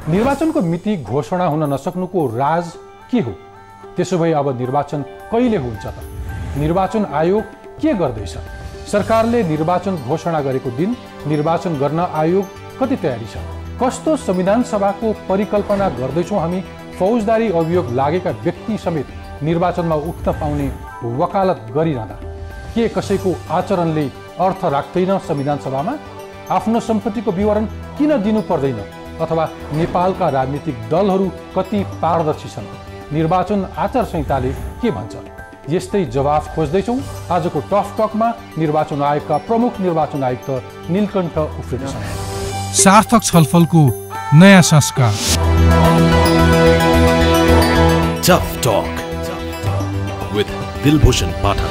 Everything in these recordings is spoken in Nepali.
निर्वाचनको मिति घोषणा हुन नसक्नुको राज के हो? त्यसो भए अब निर्वाचन कहिले हुन्छ त? निर्वाचन आयोग के गर्दैछ? सरकारले निर्वाचन घोषणा गरेको दिन निर्वाचन गर्न आयोग कति तयारी छ? कस्तो संविधान सभाको परिकल्पना गर्दैछौँ हामी? फौजदारी अभियोग लागेका व्यक्ति समेत निर्वाचनमा उठ्न पाउने वकालत गरिरहँदा के कसैको आचरणले अर्थ राख्दैन संविधान सभामा? आफ्नो सम्पत्तिको विवरण किन दिनु पर्दैन? अथवा नेपालका राजनीतिक दलहरू कति पारदर्शी छन्? निर्वाचन आचार संहिताले के भन्छ? यस्तै जवाफ खोज्दैछौँ आजको टफ टकमा निर्वाचन आयोगका प्रमुख निर्वाचन आयुक्त नीलकण्ठ उफ्रेतीसँग। सार्थक छलफलको नयाँ संस्कार tough talk with Dilbhushan Pathak.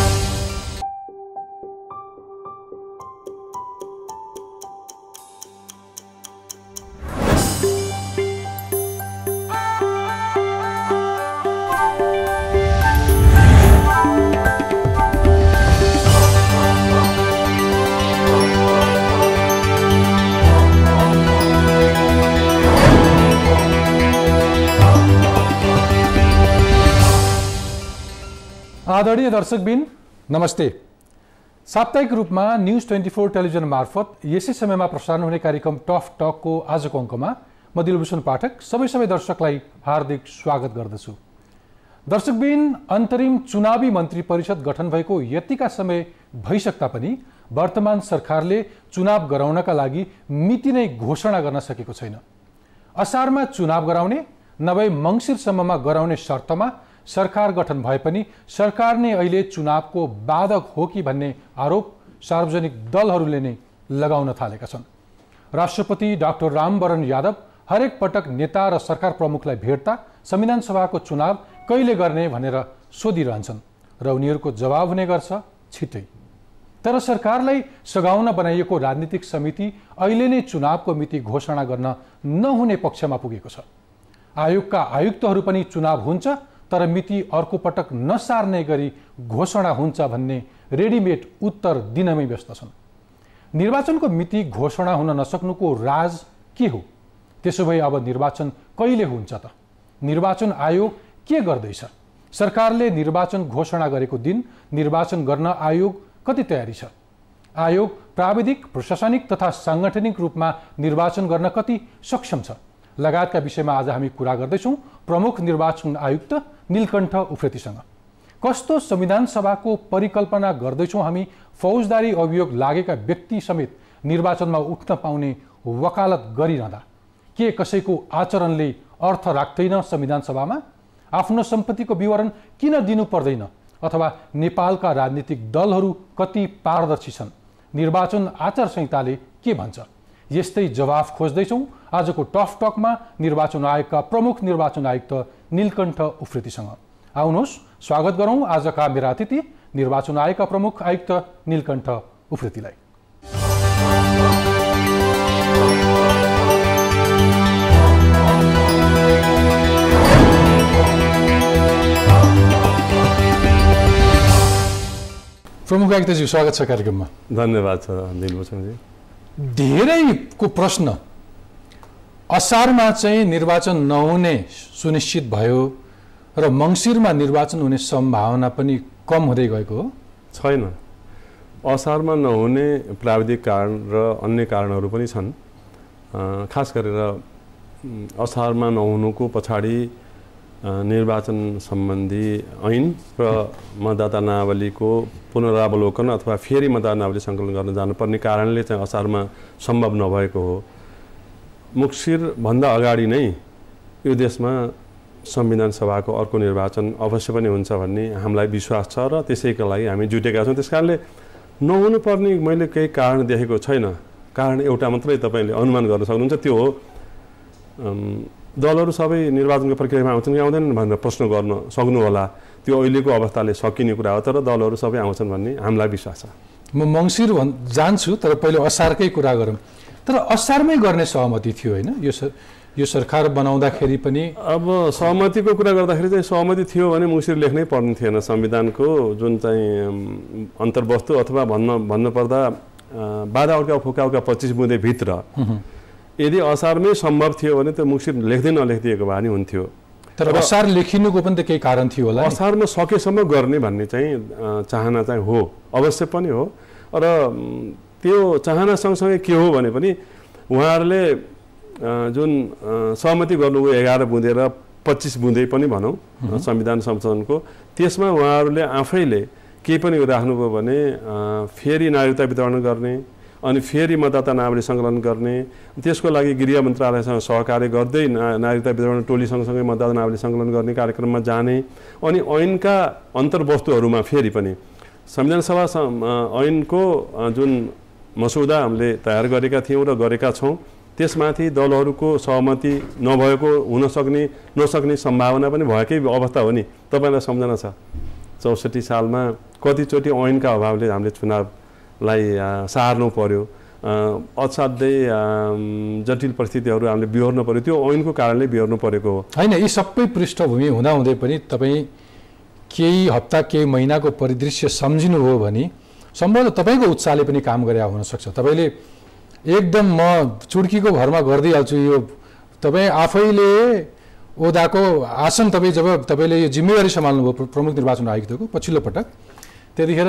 आदरणीय दर्शकबिन नमस्ते। साप्ताहिक रूपमा न्यूज 24 टेलिभिजन मार्फत यसै समयमा प्रसारण हुने कार्यक्रम टफ टकको आजको अङ्कमा म दिलभूषण पाठक सबै दर्शकलाई हार्दिक स्वागत गर्दछु। दर्शकबिन, अन्तरिम चुनावी मन्त्री परिषद गठन भएको यतिका समय भइसक्दा पनि वर्तमान सरकारले चुनाव गराउनका लागि मिति नै घोषणा गर्न सकेको छैन। असारमा चुनाव गराउने नभए मङ्सिरसम्ममा गराउने शर्तमा सरकार गठन भए पनि सरकार नै अहिले चुनावको बाधक हो कि भन्ने आरोप सार्वजनिक दलहरूले नै लगाउन थालेका छन्। राष्ट्रपति डाक्टर रामवरण यादव हरेक पटक नेता र सरकार प्रमुखलाई भेट्दा संविधान सभाको चुनाव कहिले गर्ने भनेर सोधिरहन्छन् र उनीहरूको जवाब हुने गर्छ छिट्टै। तर सरकारलाई सघाउन बनाइएको राजनीतिक समिति अहिले नै चुनावको मिति घोषणा गर्न नहुने पक्षमा पुगेको छ। आयोगका आयुक्तहरू पनि चुनाव हुन्छ तर मिति अर्को पटक नसार्ने गरी घोषणा हुन्छ भन्ने रेडिमेड उत्तर दिनमै व्यस्त छन्। निर्वाचनको मिति घोषणा हुन नसक्नुको राज के हो? त्यसो भए अब निर्वाचन कहिले हुन्छ त? निर्वाचन आयोग के गर्दैछ? सरकारले निर्वाचन घोषणा गरेको दिन निर्वाचन गर्न आयोग कति तयारी छ? आयोग प्राविधिक, प्रशासनिक तथा साङ्गठनिक रूपमा निर्वाचन गर्न कति सक्षम छ? लगायतका विषयमा आज हामी कुरा गर्दैछौँ प्रमुख निर्वाचन आयुक्त नीलकण्ठ उफ्रेतीसँग। कस्तो संविधान सभाको परिकल्पना गर्दैछौँ हामी? फौजदारी अभियोग लागेका व्यक्ति समेत निर्वाचनमा उठ्न पाउने वकालत गरिरहँदा के कसैको आचरणले अर्थ राख्दैन संविधान सभामा? आफ्नो सम्पत्तिको विवरण किन दिनु पर्दैन? अथवा नेपालका राजनीतिक दलहरू कति पारदर्शी छन्? निर्वाचन आचार संहिताले के भन्छ? यस्तै जवाफ खोज्दैछौँ आजको टफ टकमा निर्वाचन आयोगका प्रमुख निर्वाचन आयुक्त नीलकण्ठ उफ्रेतीसँग। आउनुहोस् स्वागत गरौँ आजका मेरा अतिथि निर्वाचन आयोगका प्रमुख आयुक्त नीलकण्ठ उफ्रेतीलाई। प्रमुख आयुक्तज्यू स्वागत छ कार्यक्रममा। धन्यवाद छ दिलभूषणजी। धेरैको प्रश्न असारमा चाहिँ निर्वाचन नहुने सुनिश्चित भयो र मङ्सिरमा निर्वाचन हुने सम्भावना पनि कम हुँदै गएको हो। छैन, असारमा नहुने प्राविधिक कारण र अन्य कारणहरू पनि छन्। खास गरेर असारमा नहुनुको पछाडि निर्वाचन सम्बन्धी ऐन र मतदाता नावलीको पुनरावलोकन अथवा फेरि मतदाता नावली सङ्कलन गर्न जानुपर्ने कारणले चाहिँ असारमा सम्भव नभएको हो। मङ्सिरभन्दा अगाडि नै यो देशमा संविधान सभाको अर्को निर्वाचन अवश्य पनि हुन्छ भन्ने हामीलाई विश्वास छ र त्यसैका लागि हामी जुटेका छौँ। त्यस कारणले नहुनुपर्ने मैले केही कारण देखेको छैन। कारण एउटा मात्रै तपाईँले अनुमान गर्न सक्नुहुन्छ, त्यो हो दलहरू सबै निर्वाचनको प्रक्रियामा आउँछन् कि आउँदैनन् भनेर प्रश्न गर्न सक्नुहोला। त्यो अहिलेको अवस्थाले सकिने कुरा हो, तर दलहरू सबै आउँछन् भन्ने हामीलाई विश्वास छ। म मङ्सिर जान्छु तर पहिले असारकै कुरा गरौँ। तर असारमै गर्ने सहमति थियो होइन? यो सरकार बनाउँदाखेरि पनि अब सहमतिको कुरा गर्दाखेरि चाहिँ सहमति थियो भने मङ्सिर लेख्नै पर्ने थिएन। संविधानको जुन चाहिँ अन्तर्वस्तु अथवा भन्नुपर्दा बाधा उड्का फुकाउका 25 बुँदेभित्र यदि असारमै सम्भव थियो भने त मुक्सिर लेख्दै नलेखिदिएको भए नि हुन्थ्यो। तर असार लेखिनुको पनि त केही कारण थियो होला। असारमा सकेसम्म गर्ने भन्ने चाहिँ चाहना चाहिँ हो, अवश्य पनि हो। र त्यो चाहना सँगसँगै के हो भने पनि उहाँहरूले जुन सहमति गर्नुभयो 11 बुँदे र 25 बुँदे पनि भनौँ संविधान संशोधनको, त्यसमा उहाँहरूले आफैले केही पनि राख्नुभयो भने फेरि नागरिकता वितरण गर्ने, अनि फेरि मतदाता नामावली सङ्कलन गर्ने, त्यसको लागि गृह मन्त्रालयसँग सहकार्य गर्दै नागरिकता वितरण टोली सँगसँगै मतदाता नामावली सङ्कलन गर्ने कार्यक्रममा जाने, अनि ऐनका अन्तर्वस्तुहरूमा फेरि पनि संविधान सभा ऐनको जुन मसौदा हामीले तयार गरेका थियौँ र गरेका छौँ, त्यसमाथि दलहरूको सहमति नभएको नसक्ने सम्भावना पनि भएकै अवस्था हो नि। तपाईँलाई सम्झना छ 64 सालमा कतिचोटि ऐनका अभावले हामीले चुनावलाई सार्नु पर्यो, असाध्यै जटिल परिस्थितिहरू हामीले बिहोर्नु पर्यो, त्यो ऐनको कारणले बिहोर्नु परेको हो। होइन, यी सबै पृष्ठभूमि हुँदाहुँदै पनि तपाईँ केही हप्ता केही महिनाको परिदृश्य सम्झिनुभयो भने सम्भवतः तपाईँको उत्साहले पनि काम गरे हुनसक्छ। तपाईँले एकदम म चुड्कीको भरमा गरिदिइहाल्छु यो, तपाईँ आफैले ओदाको आसन तपाईँ जब तपाईँले यो जिम्मेवारी सम्हाल्नुभयो प्रमुख निर्वाचन आयुक्तको पछिल्लो पटक, त्यतिखेर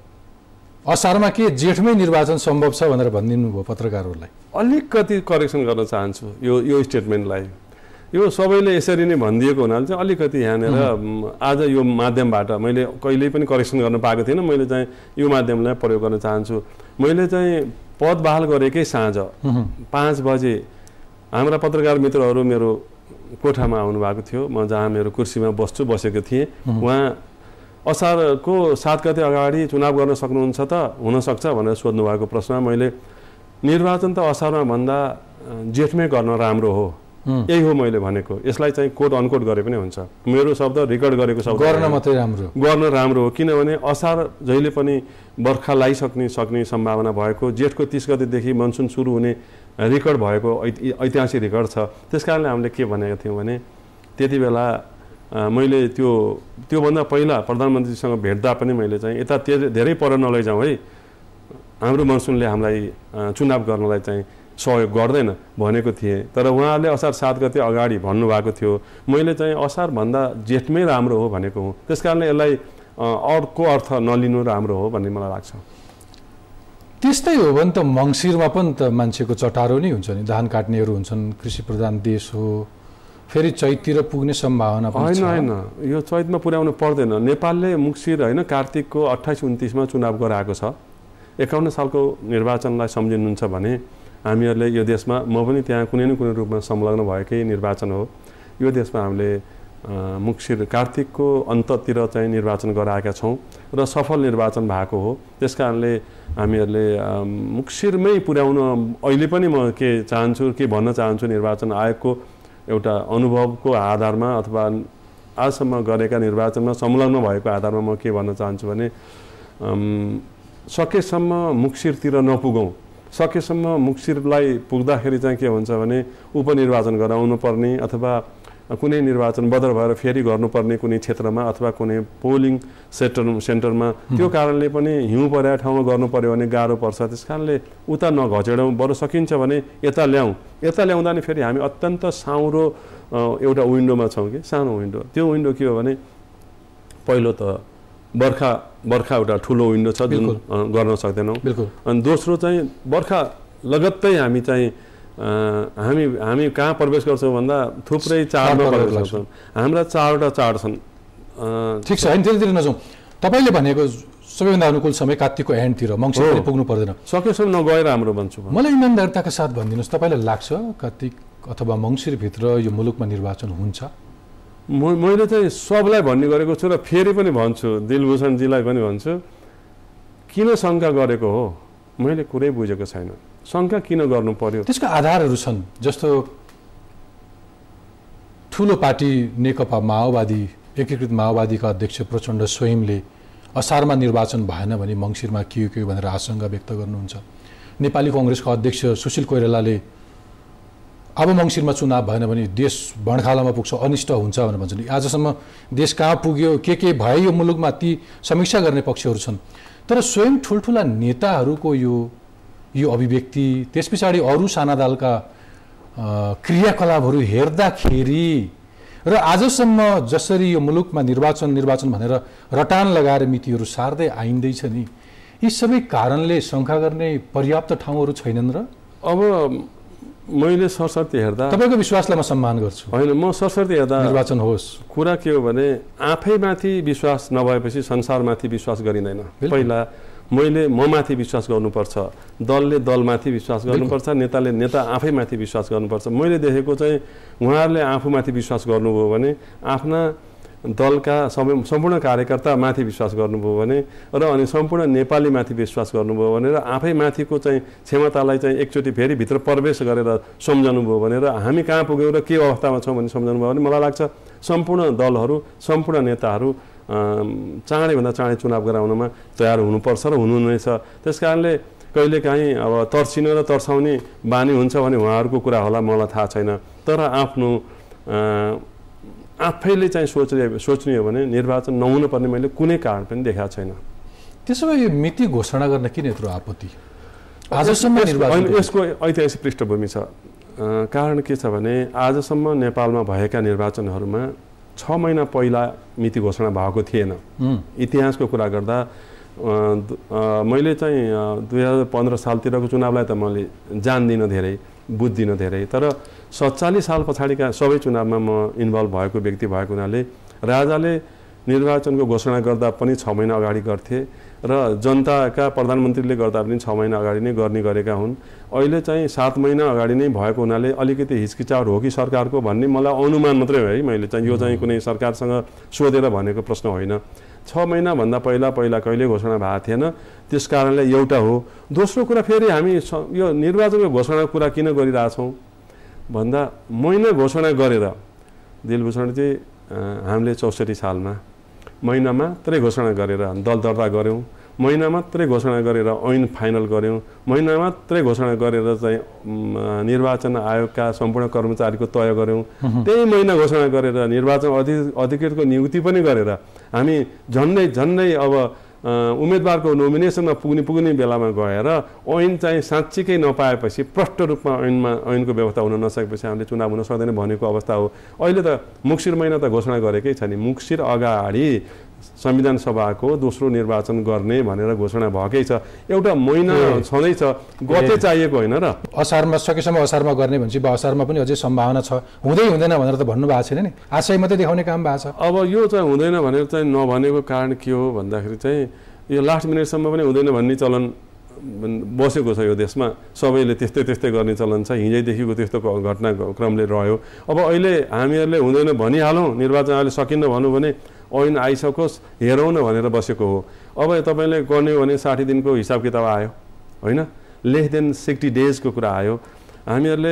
असारमा के जेठमै निर्वाचन सम्भव छ भनेर भनिदिनु भयो पत्रकारहरूलाई। अलिकति करेक्सन गर्न चाहन्छु यो स्टेटमेन्टलाई। यो सबैले यसरी नै भनिदिएको हुनाले चाहिँ अलिकति यहाँनिर आज यो माध्यमबाट मैले कहिल्यै पनि करेक्सन गर्न पाएको थिइनँ, मैले चाहिँ यो माध्यमलाई प्रयोग गर्न चाहन्छु। मैले चाहिँ पद बहाल गरेकै साँझ 5 बजे हाम्रा पत्रकार मित्रहरू मेरो कोठामा आउनुभएको थियो, म जहाँ मेरो कुर्सीमा बसेको थिएँ। उहाँ असारको 7 गते अगाडि चुनाव गर्न सक्नुहुन्छ त, हुनसक्छ भनेर सोध्नु भएको प्रश्नमा मैले निर्वाचन त असारमा भन्दा जेठमै गर्न राम्रो हो, यही हो मैले भनेको। यसलाई चाहिँ कोट अनकोट गरे पनि हुन्छ, मेरो शब्द रेकर्ड गरेको शब्द गर्न मात्रै राम्रो, गर्न राम्रो हो। किनभने असार जहिले पनि बर्खा लगाइसक्ने सम्भावना भएको, जेठको 30 गतेदेखि मनसुन सुरु हुने रेकर्ड भएको ऐतिहासिक रेकर्ड छ। त्यस कारणले हामीले के भनेका थियौँ भने त्यति बेला मैले त्योभन्दा पहिला प्रधानमन्त्रीसँग भेट्दा पनि मैले चाहिँ यता धेरै पर नलैजाउँ है, हाम्रो मनसुनले हामीलाई चुनाव गर्नलाई चाहिँ सहयोग गर्दैन भनेको थिएँ। तर उहाँहरूले असार 7 गते अगाडि भन्नुभएको थियो, मैले चाहिँ असारभन्दा जेठमै राम्रो हो भनेको हुँ। त्यस कारणले यसलाई अर्को अर्थ नलिनु राम्रो हो भन्ने मलाई लाग्छ। त्यस्तै हो भने त मङ्सिरमा पनि त मान्छेको चटारो नै हुन्छ नि, धान काट्नेहरू हुन्छन्, कृषि प्रधान देश हो, फेरि चैततिर पुग्ने सम्भावना पनि छ। होइन, यो चैतमा पुर्याउनु पर्दैन। नेपालले मुक्सिर होइन कार्तिकको 28-29मा चुनाव गराएको छ। 51 सालको निर्वाचनलाई सम्झिनुहुन्छ भने हामीहरूले यो देशमा, म पनि त्यहाँ कुनै न कुनै रूपमा संलग्न भएकै निर्वाचन हो, यो देशमा हामीले मुक्सिर कार्तिकको अन्ततिर चाहिँ निर्वाचन गराएका छौँ र सफल निर्वाचन भएको हो। त्यस कारणले हामीहरूले मुक्सिरमै पुर्याउन अहिले पनि म के चाहन्छु, के भन्न चाहन्छु, निर्वाचन आयोगको एउटा अनुभवको आधारमा अथवा आजसम्म गरेका निर्वाचनमा संलग्न भएको आधारमा म के भन्न चाहन्छु भने सकेसम्म मुक्सिरतिर नपुगौँ, सकेसम्म मुक्सिरलाई पुग्दाखेरि चाहिँ के हुन्छ भने उपनिर्वाचन गराउनु पर्ने अथवा कुनै निर्वाचन बदर भएर फेरि गर्नुपर्ने कुनै क्षेत्रमा अथवा कुनै पोलिङ सेन्टरमा, त्यो कारणले पनि हिउँ परेको ठाउँमा गर्नु पर्यो भने गाह्रो पर्छ। त्यस कारणले उता नघचेडौँ, बरु सकिन्छ भने यता ल्याउँ। यता ल्याउँदा नि फेरि हामी अत्यन्त साउरो एउटा विन्डोमा छौँ कि सानो विन्डो। त्यो विन्डो के हो भने पहिलो त बर्खा एउटा ठुलो विन्डो छ जुन गर्न सक्दैनौँ, अनि दोस्रो चाहिँ बर्खा लगत्तै हामी चाहिँ हामी कहाँ प्रवेश गर्छौँ भन्दा थुप्रै चाडमा प्रवेश गर्छौँ। हाम्रा 4वटा चाड छन्। ठिक छ, होइन त्यतिर नजाउँ। तपाईँले भनेको सबैभन्दा अनुकूल समय कार्तिकको एन्डतिर, मङ्सिर पनि पुग्नु पर्दैन, सकेसम्म नगएर राम्रो भन्छु। मलाई इमान्दारिताका साथ भनिदिनुहोस्, तपाईँलाई लाग्छ कार्तिक अथवा मङ्सिरभित्र यो मुलुकमा निर्वाचन हुन्छ? मैले चाहिँ सबलाई भन्ने गरेको छु र फेरि पनि भन्छु, दिलभूषणजीलाई पनि भन्छु, किन शङ्का गरेको हो मैले कुरै बुझेको छैन। शङ्का किन गर्नु पर्यो? त्यसको आधारहरू छन्, जस्तो ठुलो पार्टी नेकपा माओवादी, एकीकृत माओवादीका अध्यक्ष प्रचण्ड स्वयंले असारमा निर्वाचन भएन भने मङ्सिरमा के भनेर आशंका व्यक्त गर्नुहुन्छ। नेपाली कङ्ग्रेसका अध्यक्ष सुशील कोइरालाले अब मङ्सिरमा चुनाव भएन भने देश बणखालामा पुग्छ, अनिष्ट हुन्छ भनेर भन्छन्। आजसम्म देश कहाँ पुग्यो, के भयो यो मुलुकमा, ती समीक्षा गर्ने पक्षहरू छन्। तर स्वयं ठुल्ठुला नेताहरूको यो अभिव्यक्ति, त्यस पछाडि अरू साना दलका क्रियाकलापहरू हेर्दाखेरि र आजसम्म जसरी यो मुलुकमा निर्वाचन भनेर रटान लगाएर मितिहरू सार्दै आइन्दैछ नि, यी सबै कारणले शङ्का गर्ने पर्याप्त ठाउँहरू छैनन् र? अब मैले सरसर्ती हेर्दा तपाईँको विश्वासलाई म सम्मान गर्छु। होइन, म सरसर्ती हेर्दा निर्वाचन होस्, कुरा के हो भने आफैमाथि विश्वास नभएपछि संसारमाथि विश्वास गरिँदैन। पहिला मैले ममाथि विश्वास गर्नुपर्छ, दलले दलमाथि विश्वास गर्नुपर्छ, नेताले नेता आफैमाथि विश्वास गर्नुपर्छ। मैले देखेको चाहिँ उहाँहरूले आफूमाथि विश्वास गर्नुभयो भने, आफ्ना दलका सम्पूर्ण कार्यकर्तामाथि विश्वास गर्नुभयो भने र अनि सम्पूर्ण नेपालीमाथि विश्वास गर्नुभयो भने र आफैमाथिको चाहिँ क्षमतालाई चाहिँ एकचोटि फेरि भित्र प्रवेश गरेर सम्झनुभयो भने र हामी कहाँ पुग्यौँ र के अवस्थामा छौँ भन्ने सम्झनुभयो भने मलाई लाग्छ सम्पूर्ण दलहरू, सम्पूर्ण नेताहरू चाँडैभन्दा चाँडै चुनाव गराउनमा तयार हुनुपर्छ र हुनु नै छ। त्यस कारणले कहिलेकाहीँ अब तर्सिन र तर्साउने बानी हुन्छ भने उहाँहरूको कुरा होला, मलाई थाहा छैन। तर आफ्नो आफैले चाहिँ सोच्ने हो भने निर्वाचन नहुनुपर्ने मैले कुनै कारण पनि देखाएको छैन। त्यसो भए यो मिति घोषणा गर्न किन यत्रो आपत्ति? आजसम्म यसको ऐतिहासिक पृष्ठभूमि छ। कारण के छ भने आजसम्म नेपालमा भएका निर्वाचनहरूमा 6 महिना पहिला मिति घोषणा भएको थिएन। इतिहासको कुरा गर्दा मैले चाहिँ 2015 सालतिरको चुनावलाई त मैले जान्दिनँ धेरै, बुझ्दिनँ धेरै, तर 47 साल पछाडिका सबै चुनावमा म इन्भल्भ भएको व्यक्ति भएको हुनाले राजाले निर्वाचनको घोषणा गर्दा पनि 6 महिना अगाडि गर्थे र जनताका प्रधानमन्त्रीले गर्दा पनि 6 महिना अगाडि नै गरेका हुन्। अहिले चाहिँ 7 महिना अगाडि नै भएको हुनाले अलिकति हिचकिचाहट हो कि सरकारको भन्ने मलाई अनुमान मात्रै हो है। मैले चाहिँ यो चाहिँ कुनै सरकारसँग सोधेर भनेको प्रश्न होइन। 6 महिनाभन्दा पहिला कहिले घोषणा भएको थिएन, त्यस कारणले एउटा हो। दोस्रो कुरा फेरि हामी यो निर्वाचनको घोषणाको कुरा किन गरिरहेछौँ भन्दा महिना घोषणा गरेर दिलभूषणजी हामीले 64 सालमा महिना मात्रै घोषणा गरेर दल दर्ता गऱ्यौँ, महिना मात्रै घोषणा गरेर ऐन फाइनल गऱ्यौँ, महिना मात्रै घोषणा गरेर चाहिँ निर्वाचन आयोगका सम्पूर्ण कर्मचारीको तय गऱ्यौँ, त्यही महिना घोषणा गरेर निर्वाचन अधिकृतको नियुक्ति पनि गरेर हामी झन्डै अब उम्मेदवारको नोमिनेसनमा पुग्ने बेलामा गएर ऐन चाहिँ साँच्चीकै नपाएपछि प्रष्ट रूपमा ऐनको व्यवस्था हुन नसकेपछि हामीले चुनाव हुन सक्दैन भनेको अवस्था हो। अहिले त मुक्सिर महिना त घोषणा गरेकै छ नि, मुक्सिर अगाडि संविधान सभाको दोस्रो निर्वाचन गर्ने भनेर घोषणा भएकै छ। एउटा महिना छँदैछ, गते चाहिएको होइन र। असारमा सकेसम्म असारमा गर्ने भन्छ, असारमा पनि अझै सम्भावना छ, हुँदैन भनेर त भन्नुभएको छैन नि, आशय मात्रै देखाउने काम भएको छ। अब यो चाहिँ हुँदैन भनेर चाहिँ नभनेको कारण के हो भन्दाखेरि चाहिँ यो लास्ट मिनटसम्म पनि हुँदैन भन्ने चलन बसेको छ यो देशमा। सबैले त्यस्तै गर्ने चलन छ, हिजैदेखिको त्यस्तो घटनाक्रमले रह्यो। अब अहिले हामीहरूले हुँदैन भनिहालौँ, निर्वाचन अहिले सकिन्न भनौँ भने ऐन आइसकोस् हेरौँ न भनेर बसेको हो। अब तपाईँले गर्ने हो भने 60 दिनको हिसाब किताब आयो होइन, लेस देन 60 डेजको कुरा आयो। हामीहरूले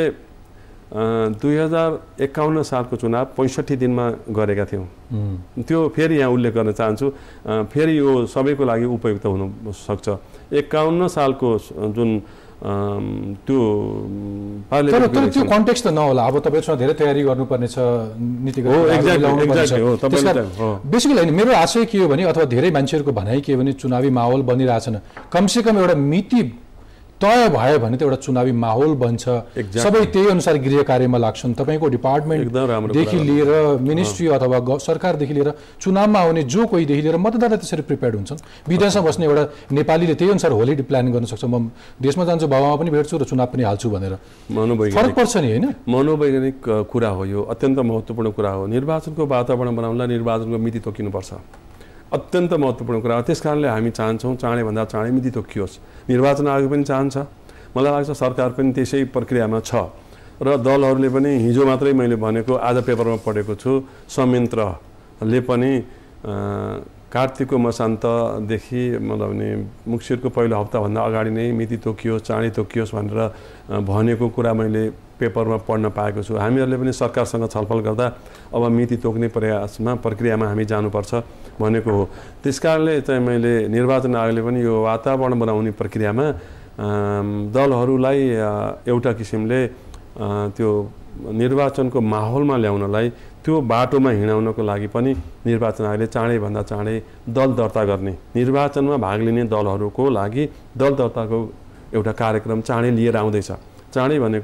2051 सालको चुनाव 65 दिनमा गरेका थियौँ। त्यो फेरि यहाँ उल्लेख गर्न चाहन्छु, फेरि यो सबैको लागि उपयुक्त हुनसक्छ। 51 सालको जुन त्यो त्यो कन्टेक्स्ट त नहोला। अब तपाईँसँग धेरै तयारी गर्नुपर्ने छ, नीतिगत बेसिकली होइन। मेरो आशय के हो भने, अथवा धेरै मान्छेहरूको भनाइ के हो भने, चुनावी माहौल बनिरहेछन्, कमसेकम एउटा मिति तय भयो भने त एउटा चुनावी माहौल बन्छ, सबै त्यही अनुसार गृह कार्यमा लाग्छन्। तपाईँको डिपार्टमेन्टदेखि लिएर मिनिस्ट्री अथवा सरकारदेखि लिएर चुनावमा आउने जो कोहीदेखि लिएर मतदाता त्यसरी प्रिपेयर्ड हुन्छन्। विदेशमा बस्ने एउटा नेपालीले त्यही अनुसार होली प्लान गर्न सक्छ, म देशमा जान्छु, बाबामा पनि भेट्छु र चुनाव पनि हाल्छु भनेर। फरक पर्छ नि होइन? मनोवैज्ञानिक कुरा हो यो, अत्यन्त महत्त्वपूर्ण कुरा हो। निर्वाचनको वातावरण बनाउनलाई निर्वाचनको मिति तोकिनुपर्छ, अत्यन्त महत्त्वपूर्ण कुरा हो। त्यस कारणले हामी चाहन्छौँ चाँडैभन्दा चाँडै मिति तोकियोस्। निर्वाचन आयोग पनि चाहन्छ, मलाई लाग्छ सरकार पनि त्यसै प्रक्रियामा छ र दलहरूले पनि। हिजो मात्रै मैले भनेको, आज पेपरमा पढेको छु, संयन्त्रले पनि कार्तिकको मसान्तदेखि मतलब नि मुक्सिरको पहिलो हप्ताभन्दा अगाडि नै मिति तोकियोस्, चाँडै तोकियोस् भनेर भनेको कुरा मैले पेपरमा पढ्न पाएको छु। हामीहरूले पनि सरकारसँग छलफल गर्दा अब मिति तोक्ने प्रक्रियामा हामी जानुपर्छ भनेको हो। त्यस कारणले चाहिँ मैले निर्वाचन आयोगले पनि यो वातावरण बनाउने प्रक्रियामा दलहरूलाई एउटा किसिमले त्यो निर्वाचनको माहौलमा ल्याउनलाई, त्यो बाटोमा हिँडाउनको लागि पनि निर्वाचन आयोगले चाँडैभन्दा चाँडै दल दर्ता गर्ने, निर्वाचनमा भाग लिने दलहरूको लागि दल दर्ताको एउटा कार्यक्रम चाँडै लिएर आउँदैछ। चाँडै भनेको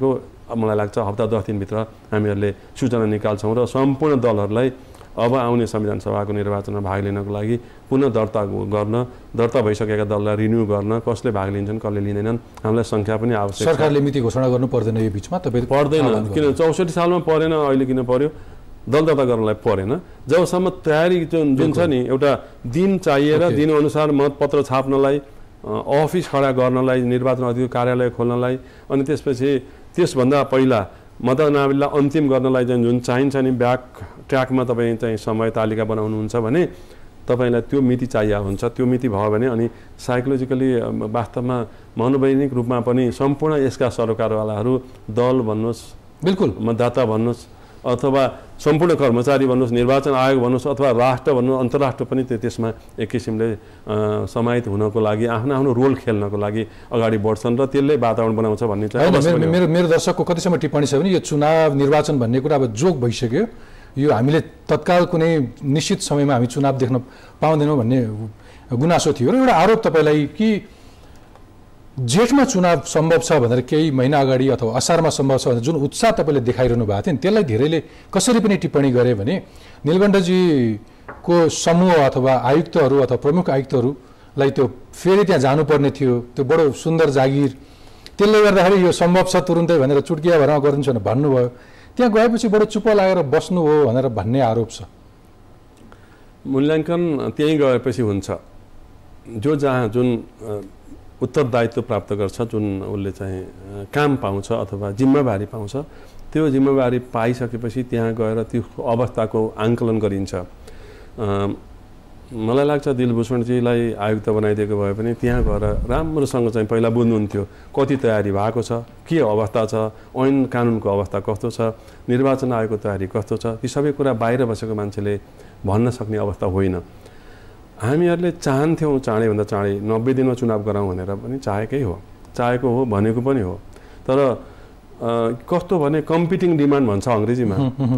मलाई लाग्छ हप्ता 10 दिनभित्र हामीहरूले सूचना निकाल्छौँ र सम्पूर्ण दलहरूलाई अब आउने संविधान सभाको निर्वाचनमा भाग लिनको लागि पुनः दर्ता भइसकेका दललाई रिन्यू गर्न कसले भाग लिन्छन् कसले लिँदैनन् हामीलाई सङ्ख्या पनि आवश्यक छ। सरकारले मिति घोषणा गर्नु पर्दैन यो बिचमा तपाईँ पर्दैन, किन 64 सालमा परेन, अहिले किन पर्यो? दल दर्ता गर्नलाई परेन। जबसम्म तयारी जुन छ नि, एउटा दिन चाहिएर दिन अनुसार मतपत्र छाप्नलाई, अफिस खडा गर्नलाई, निर्वाचन अधिकारी कार्यालय खोल्नलाई, अनि त्यसपछि त्यसभन्दा पहिला मतदानावलीलाई अन्तिम गर्नलाई जुन चाहिन्छ नि ब्याक ट्र्याकमा तपाईँ चाहिँ समय तालिका बनाउनुहुन्छ भने तपाईँलाई त्यो मिति चाहिएको हुन्छ। त्यो मिति भयो भने अनि साइकोलोजिकली वास्तवमा मनोवैज्ञानिक रूपमा पनि सम्पूर्ण यसका सरकारवालाहरू दल भन्नुहोस्, बिल्कुल मतदाता भन्नुहोस्, अथवा सम्पूर्ण कर्मचारी भन्नुहोस्, निर्वाचन आयोग भन्नुहोस्, अथवा राष्ट्र भन्नुहोस्, अन्तर्राष्ट्र पनि त्यसमा एक किसिमले समाहित हुनको लागि आफ्नो आफ्नो रोल खेल्नको लागि अगाडि बढ्छन् र त्यसले वातावरण बनाउँछ भन्ने चाहिँ मेरो दर्शकको कतिसम्म टिप्पणी छ भने यो चुनाव निर्वाचन भन्ने कुरा अब जोक भइसक्यो, यो हामीले तत्काल कुनै निश्चित समयमा हामी चुनाव देख्न पाउँदैनौँ भन्ने गुनासो थियो र एउटा आरोप तपाईँलाई कि जेठमा चुनाव सम्भव छ भनेर केही महिना अगाडि अथवा असारमा सम्भव छ भनेर जुन उत्साह तपाईँले देखाइरहनु भएको थियो नि, त्यसलाई धेरैले कसरी पनि टिप्पणी गरे भने नीलकण्ठजीको समूह अथवा आयुक्तहरू अथवा प्रमुख आयुक्तहरूलाई त्यो फेरि त्यहाँ जानुपर्ने थियो, त्यो बडो सुन्दर जागिर, त्यसले गर्दाखेरि यो सम्भव छ तुरुन्तै भनेर चुड्किया भरमा गरिदिन्छ भनेर भन्नुभयो। त्यहाँ गएपछि बडो चुप्प लागेर बस्नु हो भनेर भन्ने आरोप छ। मूल्याङ्कन त्यहीँ गएपछि हुन्छ, जहाँ जुन उत्तरदायित्व प्राप्त गर्छ, जुन उसले चाहिँ काम पाउँछ अथवा जिम्मेवारी पाउँछ, त्यो जिम्मेवारी पाइसकेपछि त्यहाँ गएर त्यो अवस्थाको आङ्कलन गरिन्छ। मलाई लाग्छ दिलभूषणजीलाई आयुक्त बनाइदिएको भए पनि त्यहाँ गएर राम्रोसँग चाहिँ पहिला बुझ्नुहुन्थ्यो कति तयारी भएको छ, के अवस्था छ, ऐन कानुनको अवस्था कस्तो छ, निर्वाचन आयोगको तयारी कस्तो छ, ती सबै कुरा बाहिर बसेको मान्छेले भन्न सक्ने अवस्था होइन। हामीहरूले चाहन्थ्यौँ चाँडैभन्दा चाँडै 90 दिनमा चुनाव गराउँ भनेर पनि चाहेकै हो, चाहेको हो, भनेको पनि हो। तर कस्तो भने कम्पिटिङ डिमान्ड भन्छ अङ्ग्रेजीमा,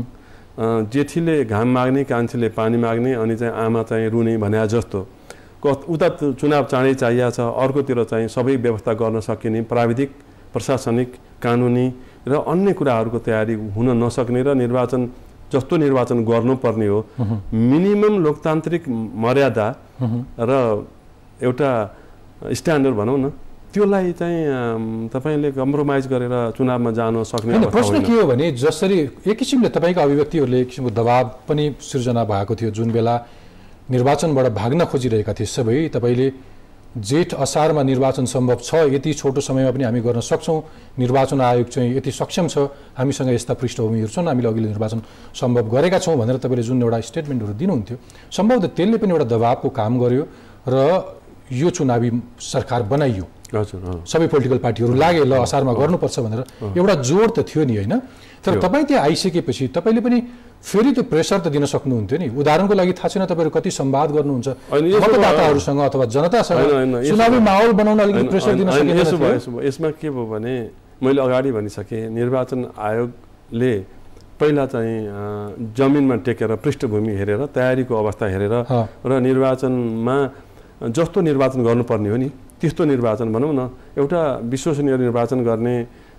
जेठीले घाम माग्ने कान्छीले पानी माग्ने अनि चाहिँ आमा चाहिँ रुने भने जस्तो उता चुनाव चाँडै चाहिएको छ, अर्कोतिर चाहिँ सबै व्यवस्था गर्न सकिने प्राविधिक, प्रशासनिक, कानुनी र अन्य कुराहरूको तयारी हुन नसक्ने र निर्वाचन जस्तो निर्वाचन गर्नुपर्ने हो, मिनिमम लोकतान्त्रिक मर्यादा र एउटा स्ट्यान्डर्ड भनौँ न, त्यसलाई चाहिँ तपाईँले कम्प्रोमाइज गरेर चुनावमा जान सक्ने अवस्था होइन। प्रश्न के हो भने जसरी एक किसिमले तपाईँका अभिव्यक्तिहरूले एक किसिमको दबाव पनि सिर्जना भएको थियो, जुन बेला निर्वाचनबाट भाग्न खोजिरहेका थिए सबै, तपाईँले जेठ असारमा निर्वाचन सम्भव छ, यति छोटो समयमा पनि हामी गर्न सक्छौँ, निर्वाचन आयोग चाहिँ यति सक्षम छ, हामीसँग यस्ता पृष्ठभूमिहरू छन्, हामीले अघिल्लो निर्वाचन सम्भव गरेका छौँ भनेर तपाईँले जुन एउटा स्टेटमेन्टहरू दिनुहुन्थ्यो, सम्भवतः त्यसले पनि एउटा दबावको काम गर्यो र यो चुनावी सरकार बनाइयो। सबै पोलिटिकल पार्टीहरू लागे ल असारमा गर्नुपर्छ भनेर एउटा जोड त थियो नि, होइन? तर तपाईँ त्यहाँ आइसकेपछि तपाईँले पनि फेरि त्यो प्रेसर त दिन सक्नुहुन्थ्यो नि। उदाहरणको लागि थाहा छैन तपाईँहरू कति संवाद गर्नुहुन्छ मतदाताहरूसँग अथवा जनतासँग, चुनावी माहौल बनाउन अलिकति प्रेसर दिन सकिँदैन। यसमा के भयो भने मैले अगाडि भनिसकेँ, निर्वाचन आयोगले पहिला चाहिँ जमिनमा टेकेर पृष्ठभूमि हेरेर, तयारीको अवस्था हेरेर र निर्वाचनमा जस्तो निर्वाचन गर्नुपर्ने हो नि त्यस्तो निर्वाचन भनौँ न, एउटा विश्वसनीय निर्वाचन गर्ने,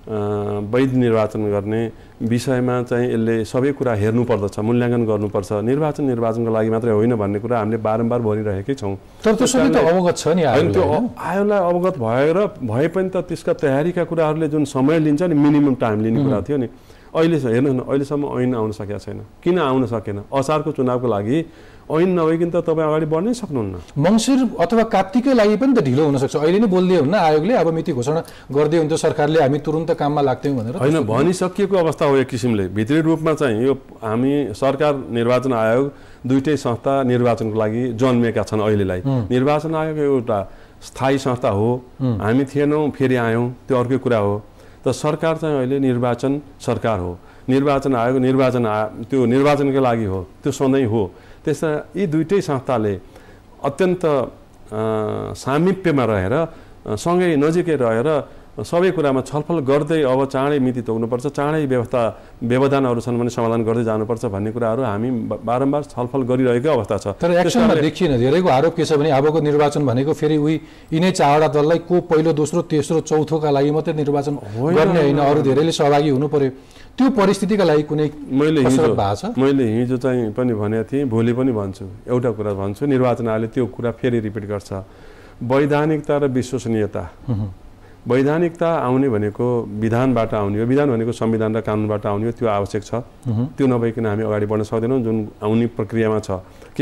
वैध निर्वाचन गर्ने विषयमा चाहिँ यसले सबै कुरा हेर्नुपर्दछ, मूल्याङ्कन गर्नुपर्छ। निर्वाचनको लागि मात्रै होइन भन्ने कुरा हामीले बारम्बार भनिरहेकै छौँ। तर त्यो सबै त अवगत छ नि, त्यो आयोगलाई अवगत भए पनि त त्यसका तयारीका कुराहरूले जुन समय लिन्छ नि, मिनिमम टाइम लिने कुरा थियो नि, अहिले हेर्नुहोस् न, अहिलेसम्म ऐन आउन सकेको छैन। किन आउन सकेन? असारको चुनावको लागि ऐन नभइकन त तपाईँ अगाडि बढ्नै सक्नुहुन्न। मङ्सिर अथवा कार्तिकै लागि पनि त ढिलो हुनसक्छ। अहिले नै बोल्दै हुन्न आयोगले, अब मिति घोषणा गर्दै हुन्थ्यो सरकारले, हामी तुरुन्त काममा लाग्थ्यौँ भनेर। होइन, भनिसकिएको अवस्था हो एक किसिमले। भित्री रूपमा चाहिँ यो हामी सरकार, निर्वाचन आयोग दुईटै संस्था निर्वाचनको लागि जन्मेका छन् अहिलेलाई। निर्वाचन आयोग एउटा स्थायी संस्था हो, हामी थिएनौँ फेरि आयौँ, त्यो अर्कै कुरा हो। त सरकार चाहिँ अहिले निर्वाचन सरकार हो, निर्वाचन आयोग त्यो निर्वाचनकै लागि हो, त्यो सधैँ हो। त्यसमा यी दुईटै संस्थाले अत्यन्त सामिप्यमा रहेर, सँगै नजिकै रहेर सबै कुरामा छलफल गर्दै अब चाँडै मिति तोक्नुपर्छ, चाँडै व्यवधानहरू छन् भने समाधान गर्दै जानुपर्छ भन्ने कुराहरू हामी बारम्बार छलफल गरिरहेकै अवस्था छ। तर एक्सनमा देखिएन। धेरैको आरोप के छ भने अबको निर्वाचन भनेको फेरि उही यिनै चारवटा दललाई को पहिलो दोस्रो तेस्रो चौथोका लागि मात्रै निर्वाचन गर्ने होइन, अरू धेरैले सहभागी हुनु पर्यो। त्यो परिस्थितिका लागि कुनै कसरत भएको छ? मैले हिजो चाहिँ पनि भनेको थिएँ, भोलि पनि भन्छु, एउटा कुरा भन्छु, निर्वाचन आयोगले त्यो कुरा फेरि रिपिट गर्छ। वैधानिकता र विश्वसनीयता, वैधानिकता आउने भनेको विधानबाट आउने हो, विधान भनेको संविधान र कानुनबाट आउने हो, त्यो आवश्यक छ। त्यो नभइकन हामी अगाडि बढ्न सक्दैनौँ। जुन आउने प्रक्रियामा छ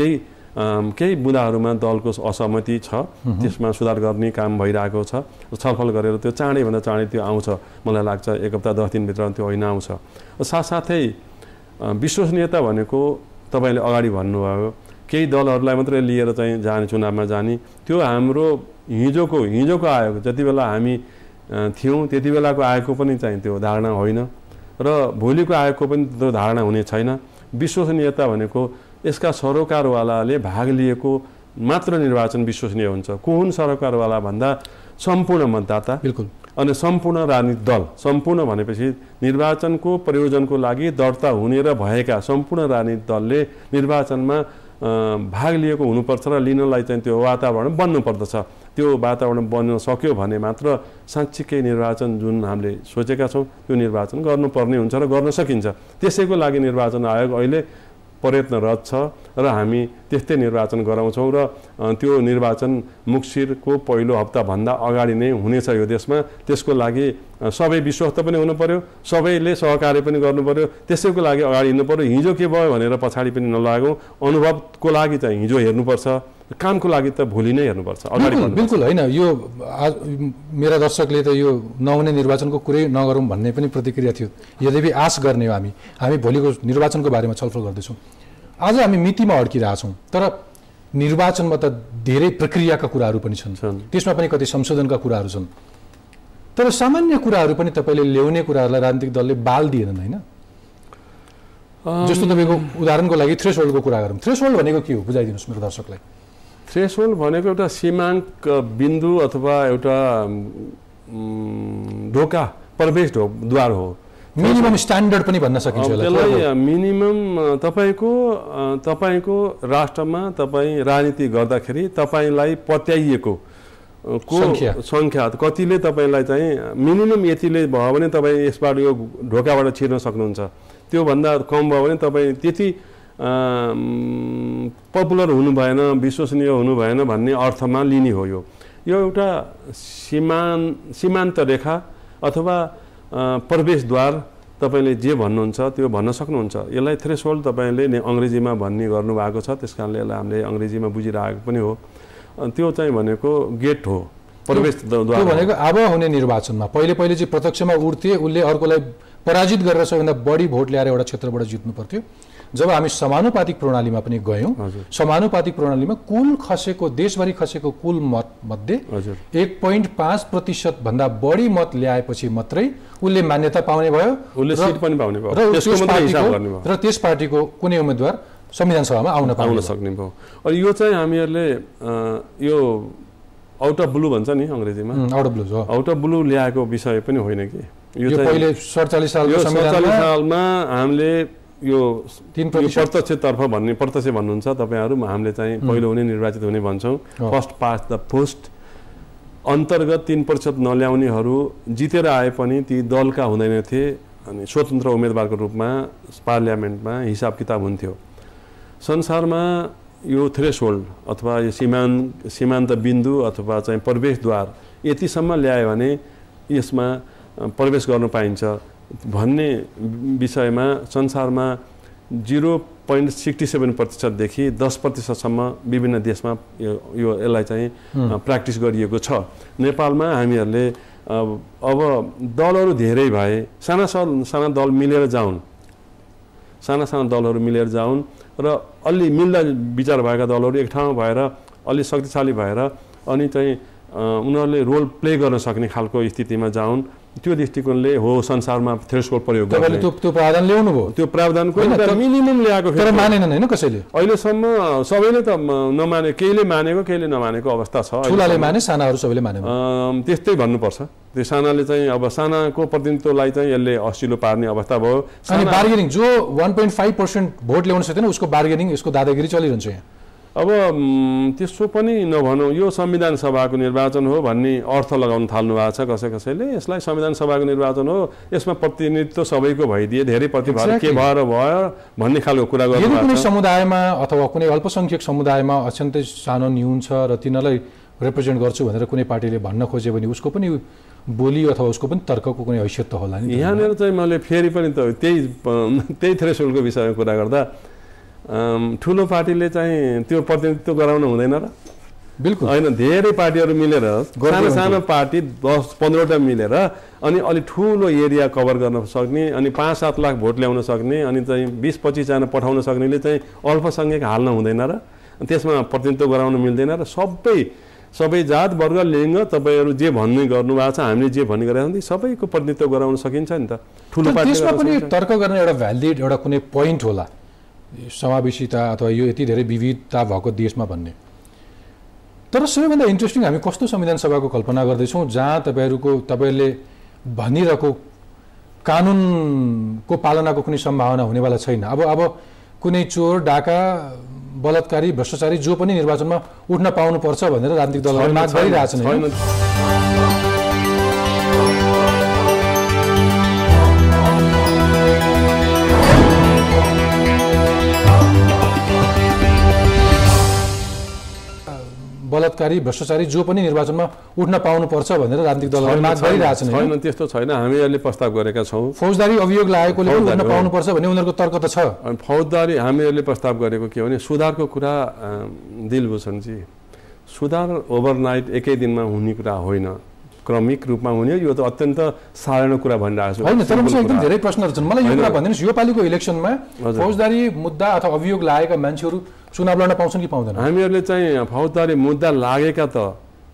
केही बुँदाहरूमा दलको असहमति छ, त्यसमा सुधार गर्ने काम भइरहेको छ, छलफल गरेर त्यो चाँडैभन्दा चाँडै त्यो आउँछ। मलाई लाग्छ 1 हप्ता 10 दिनभित्र त्यो होइन आउँछ। साथसाथै विश्वसनीयता भनेको तपाईँले अगाडि भन्नुभयो, केही दलहरूलाई मात्रै लिएर चाहिँ जाने, चुनावमा जाने, त्यो हाम्रो हिजोको आयोग जति बेला हामी थियौँ त्यति बेलाको आयोगको पनि चाहिँ त्यो धारणा होइन र भोलिको आयोगको पनि त्यो धारणा हुने छैन। विश्वसनीयता भनेको यसका सरोकारवालाले भाग लिएको मात्र निर्वाचन विश्वसनीय हुन्छ। को हुन् सरोकारवाला भन्दा सम्पूर्ण मतदाता, बिल्कुल, अनि सम्पूर्ण राजनीतिक दल। सम्पूर्ण भनेपछि निर्वाचनको प्रयोजनको लागि दर्ता हुने र भएका सम्पूर्ण राजनीतिक दलले निर्वाचनमा भाग लिएको हुनुपर्छ र लिनलाई चाहिँ त्यो वातावरण बन्नुपर्दछ। त्यो वातावरण बन्न सक्यो भने मात्र साँच्चीकै निर्वाचन जुन हामीले सोचेका छौँ त्यो निर्वाचन गर्नुपर्ने हुन्छ र गर्न सकिन्छ। त्यसैको लागि निर्वाचन आयोग अहिले प्रयत्नरत छ र हामी त्यस्तै निर्वाचन गराउँछौँ र त्यो निर्वाचन मुक्सिरको पहिलो हप्ताभन्दा अगाडि नै हुनेछ यो देशमा। त्यसको लागि सबै विश्वस्त पनि हुनु पर्यो, सबैले सहकार्य पनि गर्नु पर्यो, त्यसैको लागि अगाडि हिँड्नु पर्यो। हिजो के भयो भनेर पछाडि पनि नलागौँ। अनुभवको लागि चाहिँ हिजो हेर्नुपर्छ, कामको लागि त भोलि नै हेर्नुपर्छ, अगाडि बढ्नुपर्छ। बिल्कुल होइन, यो मेरा दर्शकले त यो नहुने निर्वाचनको कुरै नगरौँ भन्ने पनि प्रतिक्रिया थियो। यद्यपि आश गर्ने हो हामी भोलिको निर्वाचनको बारेमा छलफल गर्दैछौँ। आज हामी मितिमा अड्किरहेछौँ, तर निर्वाचनमा त धेरै प्रक्रियाका कुराहरू पनि छन्, त्यसमा पनि कति संशोधनका कुराहरू छन्। तर सामान्य कुराहरू पनि तपाईँले ल्याउने कुराहरूलाई राजनीतिक दलले बाल दिएनन् होइन? जस्तो तपाईँको उदाहरणको लागि थ्रेसहोल्डको कुरा गरौँ। थ्रेसहोल्ड भनेको के हो बुझाइदिनुहोस् मेरो दर्शकलाई। थ्रेसहोल्ड भनेको एउटा सीमाङ्क बिन्दु अथवा एउटा ढोका, प्रवेशद्वार हो। मिनिमम स्ट्यान्डर्ड पनि भन्न सकिन्छ त्यसलाई। मिनिमम तपाईँको राष्ट्रमा तपाईँ राजनीति गर्दाखेरि तपाईँलाई पत्याइएको सङ्ख्या कतिले तपाईँलाई चाहिँ मिनिमम यतिले भयो भने तपाईँ यसबाट यो ढोकाबाट छिर्न सक्नुहुन्छ। त्योभन्दा कम भयो भने तपाईँ त्यति पपुलर हुनु भएन, विश्वसनीय हुनु भएन भन्ने अर्थमा लिने हो। यो एउटा सीमान्त रेखा अथवा प्रवेशद्वार तपाईँले जे भन्नुहुन्छ त्यो भन्न सक्नुहुन्छ। यसलाई थ्रेसहोल्ड तपाईँले अङ्ग्रेजीमा भन्ने गर्नुभएको छ, त्यस कारणले यसलाई हामीले अङ्ग्रेजीमा बुझिरहेको पनि हो। त्यो चाहिँ भनेको गेट हो, प्रवेशद्वार भनेको। अब हुने निर्वाचनमा पहिले चाहिँ प्रत्यक्षमा उठ्थे, उसले अर्कोलाई पराजित गरेर सबैभन्दा बढी भोट ल्याएर एउटा क्षेत्रबाट जित्नु पर्थ्यो। जब हामी समानुपातिक प्रणालीमा पनि गयौँ, समानुपातिक प्रणालीमा कुल खसेको, देशभरि खसेको कुल मत मध्ये 1.5% भन्दा बढी मत ल्याएपछि मात्रै उसले मान्यता पाउने भयो, उसले सिट पनि पाउने भयो र त्यस पार्टीको कुनै उम्मेदवार संविधान सभामा आउन सक्ने भयो। अनि यो चाहिँ हामीहरूले यो आउट अफ ब्लू भन्छ नि अङ्ग्रेजीमा, आउट अफ ब्लू ल्याएको विषय पनि होइन कि यो पहिले 47 सालमा हामीले यो प्रत्यक्ष भन्नुहुन्छ तपाईँहरू, हामीले चाहिँ पहिलो हुने निर्वाचित हुने भन्छौँ, फर्स्ट पास्ट द पोस्ट अन्तर्गत 3% नल्याउनेहरू जितेर आए पनि ती दलका हुँदैनथे अनि स्वतन्त्र उम्मेदवारको रूपमा पार्लियामेन्टमा हिसाब किताब हुन्थ्यो। संसारमा यो थ्रेसहोल्ड अथवा यो सीमान्त बिन्दु अथवा चाहिँ प्रवेशद्वार यतिसम्म ल्यायो भने यसमा प्रवेश गर्न पाइन्छ भन्ने विषयमा संसारमा 0.67% देखि 10% विभिन्न देशमा यसलाई चाहिँ प्र्याक्टिस गरिएको छ। नेपालमा हामीहरूले अब दलहरू धेरै भए, साना दल मिलेर जाउन्, साना दलहरू मिलेर जाउन् र अलि मिल्दा विचार भएका दलहरू एक ठाउँमा भएर अलि शक्तिशाली भएर अनि चाहिँ उनीहरूले रोल प्ले गर्न सक्ने खालको स्थितिमा जाउन् त्यो दृष्टिकोणले हो संसारमा थ्रेसहोल्ड प्रयोग गर्ने त्यो प्रावधान ल्याउनु भयो त्यो प्रावधानको मिनिमम ल्याएको तर मानेनन् हैन कसैले अहिलेसम्म सबैले त नमाने केहीले मानेको केहीले नमानेको अवस्था छ ठुलाले माने सानाहरू सबैले मानेन त्यस्तै भन्नुपर्छ त्यो सानाले चाहिँ अब सानाको प्रतिनिधित्वलाई चाहिँ यसले असिलो पार्ने अवस्था भयो अनि बार्गेनिङ जो 1.5% भोट ल्याउन सक्दैन उसको बार्गेनिङ यसको दादागिरी चलिरहन्छ यहाँ अब त्यसो पनि नभनौँ यो संविधान सभाको निर्वाचन हो भन्ने अर्थ लगाउन थाल्नु भएको छ कसैले यसलाई संविधान सभाको निर्वाचन हो यसमा प्रतिनिधित्व सबैको भइदिए धेरै प्रतिभा के भएर भयो भन्ने खालको कुरा गर्नु यदि कुनै समुदायमा अथवा कुनै अल्पसंख्यक समुदायमा अत्यन्तै सानो न्यून छ र तिनीलाई रिप्रेजेन्ट गर्छु भनेर कुनै पार्टीले भन्न खोजे भने उसको पनि बोली अथवा उसको पनि तर्कको कुनै हैसियत त होला नि यहाँनिर चाहिँ मैले फेरि पनि त त्यही थ्रेसहोल्डको विषयमा कुरा गर्दा ठुलो पार्टीले चाहिँ त्यो प्रतिनिधित्व गराउन हुँदैन र बिल्कुल होइन धेरै पार्टीहरू मिलेर सानो सानो पार्टी 10-15वटा मिलेर अनि अलि ठुलो एरिया कभर गर्न सक्ने अनि 5-7 लाख भोट ल्याउन सक्ने अनि चाहिँ 20-25 जना पठाउन सक्नेले चाहिँ अल्पसंख्यक हाल्न हुँदैन र त्यसमा प्रतिनिधित्व गराउन मिल्दैन र सबै जात वर्ग लिङ्ग तपाईहरु जे भन्ने गर्नु भएको छ हामीले जे भन्ने गरेका छौं सबैको प्रतिनिधित्व गराउन सकिन्छ नि त ठुलो पार्टी त्यसमा पनि तर्क गर्ने एउटा भ्यालिड एउटा कुनै पोइन्ट होला समावेशिता अथवा यो यति धेरै विविधता भएको देशमा भन्ने तर सबैभन्दा इन्ट्रेस्टिङ हामी कस्तो संविधान सभाको कल्पना गर्दैछौँ जहाँ तपाईहरुले भनिरहेको कानुनको पालनाको कुनै सम्भावना हुनेवाला छैन अब कुनै चोर डाका बलात्कारी भ्रष्टाचारी जो पनि निर्वाचनमा उठ्न पाउनुपर्छ भनेर राजनीतिक दलहरूले माग गरिरहेछन् बलात्कारी भ्रष्टाचारी जो पनि निर्वाचनमा उठ्न पाउनुपर्छ भनेर राजनीतिक दलहरूले माग गरिरहेछन् छैन त्यस्तो छैन हामीहरूले प्रस्ताव गरेका छौं फौजदारी अभियोग लागेकोले पनि उठ्न पाउनुपर्छ भन्ने उनीहरूको तर्क त छ फौजदारी हामीहरूले प्रस्ताव गरेको के हो भने सुधारको कुरा दिलभूषणजी सुधार ओभरनाइट एकै दिनमा हुने कुरा होइन क्रमिक रूपमा हुने यो त अत्यन्त साधारण कुरा भनिरहेको छु हैन तर मलाई एकदम धेरै प्रश्नहरु छन् मलाई यो कुरा भन्दिनुस् यो पालिको इलेक्सनमा फौजदारी मुद्दा अथवा अभियोग लागेका मान्छेहरु चुनाव लड्न पाउँछन् कि पाउँदैन हामीहरूले चाहिँ फौजदारी मुद्दा लागेका त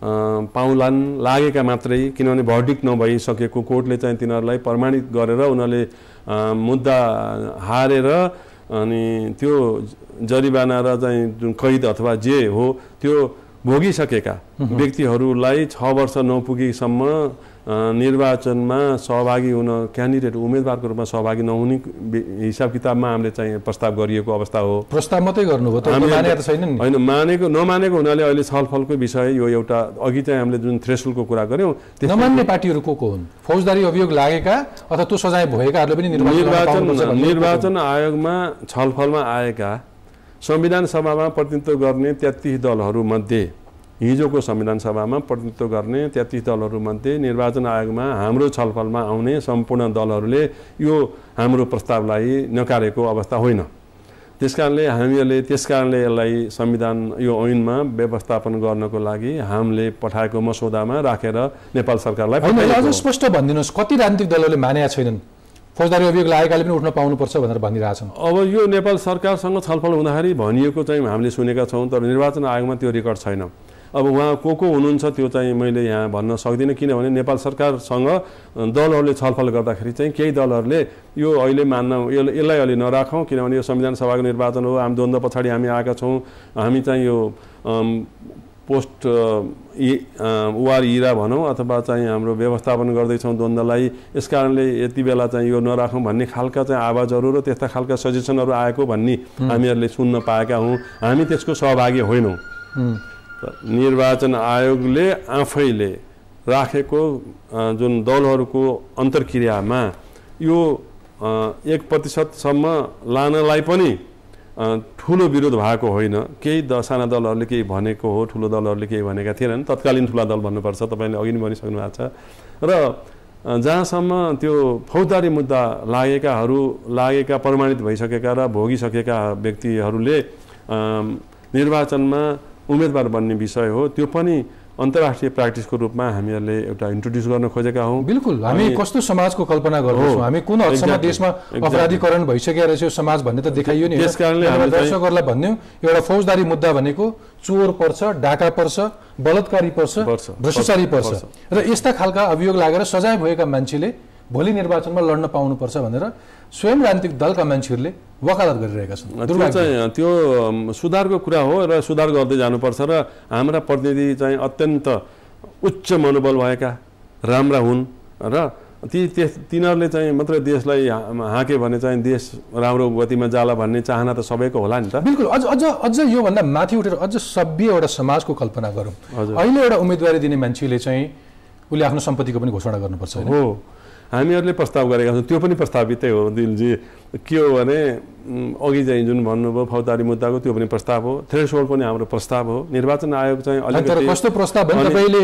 पाउलान् लागेका मात्रै किनभने भर्डिक्ट नभइसकेको कोर्टले चाहिँ तिनीहरूलाई प्रमाणित गरेर उनीहरूले मुद्दा हारेर अनि त्यो जरिवाना र चाहिँ जुन कैद अथवा जे हो त्यो भोगिसकेका व्यक्तिहरूलाई 6 वर्ष नपुगेसम्म निर्वाचनमा सहभागी हुन क्यान्डिडेट उम्मेदवारको रूपमा सहभागी नहुने हिसाब किताबमा हामीले चाहिँ प्रस्ताव गरिएको अवस्था हो प्रस्ताव मात्रै गर्नुभयो त मानेको त छैन नि हैन नमानेको हुनाले अहिले छलफलको विषय यो एउटा अघि चाहिँ हामीले जुन थ्रेसहोल्डको कुरा गर्यौं नमान्ने पार्टीहरु को हुन् फौजदारी अभियोग लागेका अथवा त्यो सजाय भएकाहरुले पनि निर्वाचन आयोगमा छलफलमा आएका संविधान सभामा प्रतिनिधित्व गर्ने 33 दलहरु मध्ये हिजोको संविधान सभामा प्रतिनिधित्व गर्ने 33 दलहरु मध्ये निर्वाचन आयोगमा हाम्रो छलफलमा आउने सम्पूर्ण दलहरुले यो हाम्रो प्रस्तावलाई नकारेको अवस्था होइन त्यसकारणले हामीहरूले यसलाई संविधान यो ऐनमा व्यवस्थापन गर्नको लागि हामीले पठाएको मसौदामा राखेर नेपाल सरकारलाई अझ स्पष्ट भनिदिनुस् कति राजनीतिक दलहरूले मानेका छैनन् फौजदारी अभियोग लागेकाले पनि उठ्न पाउनुपर्छ भनेर भनिरहेछन् अब यो नेपाल सरकारसँग छलफल हुँदाखेरि भनिएको चाहिँ हामीले सुनेका छौं तर निर्वाचन आयोगमा त्यो रेकर्ड छैन अब उहाँ को हुनुहुन्छ त्यो चाहिँ मैले यहाँ भन्न सक्दिनँ किनभने नेपाल सरकारसँग दलहरूले छलफल गर्दाखेरि चाहिँ केही दलहरूले यो अहिले मान्न यसलाई अलि नराखौँ किनभने यो संविधान सभाको निर्वाचन हो हामी द्वन्द्व पछाडि हामी आएका छौँ हामी चाहिँ यो पोस्ट वार इरा भनौँ अथवा चाहिँ हाम्रो व्यवस्थापन गर्दैछौँ द्वन्द्वलाई यसकारणले यति बेला चाहिँ यो नराखौँ भन्ने खालका चाहिँ आवाजहरू र त्यस्ता खालका सजेसनहरू आएको भन्ने हामीहरूले सुन्न पाएका हौँ हामी त्यसको सहभागी होइनौँ निर्वाचन आयोगले आफैले राखेको जुन दलहरूको अन्तर्क्रियामा यो 1% सम्म लानलाई पनि ठुलो विरोध भएको होइन केही साना दलहरूले केही भनेको हो ठुलो दलहरूले केही भनेका थिएनन् तत्कालीन ठुला दल भन्नुपर्छ तपाईले अघि नै भनिसक्नु भएको छ र जहाँसम्म त्यो फौजदारी मुद्दा लागेका प्रमाणित भइसकेका र भोगिसकेका व्यक्तिहरूले निर्वाचनमा उम्मेदवार बन्ने विषय हो त्यो पनि अन्तर्राष्ट्रिय प्र्याक्टिसको रूपमा हामीहरूले एउटा इन्ट्रोड्युस गर्न खोजेका हौँ। बिल्कुल, हामी कस्तो समाजको कल्पना गर्छौँ, हामी कुन हदसम्म देशमा अपराधीकरण भइसकेको रहेछ समाज भन्ने त देखाइयो नि। त्यसकारणले हामी दर्शकहरूलाई भन्यौँ एउटा फौजदारी मुद्दा भनेको चोर पर्छ, डाका पर्छ, बलात्कारी पर्छ, भ्रष्टाचारी पर्छ र यस्ता खालका अभियोग लागेर सजाय भएका मान्छेले भोलि निर्वाचनमा लड्न पाउनुपर्छ भनेर स्वयं राजनीतिक दलका मान्छेहरूले वकालत गरिरहेका छन्। त्यो सुधारको कुरा हो र सुधार गर्दै जानुपर्छ र हाम्रा प्रतिनिधि चाहिँ अत्यन्त उच्च मनोबल भएका राम्रा हुन् र तिनीहरूले चाहिँ मात्र देशलाई हाँके भने चाहिँ देश राम्रो गतिमा जाला भन्ने चाहना त सबैको होला नि त। बिल्कुल, अझ योभन्दा माथि उठेर अझ सभ्य एउटा समाजको कल्पना गरौँ। अहिले एउटा उम्मेदवारी दिने मान्छेले चाहिँ उसले आफ्नो सम्पत्तिको पनि घोषणा गर्नुपर्छ हो। हामीहरूले प्रस्ताव गरेका छौँ, त्यो पनि प्रस्तावितै हो दिलजी। के हो भने अघि चाहिँ जुन भन्नुभयो फौजदारी मुद्दाको त्यो पनि प्रस्ताव हो, थ्रेसहोल्ड पनि हाम्रो प्रस्ताव हो। निर्वाचन आयोग चाहिँ अलिकति कस्तो प्रस्ताव भने तपाईँले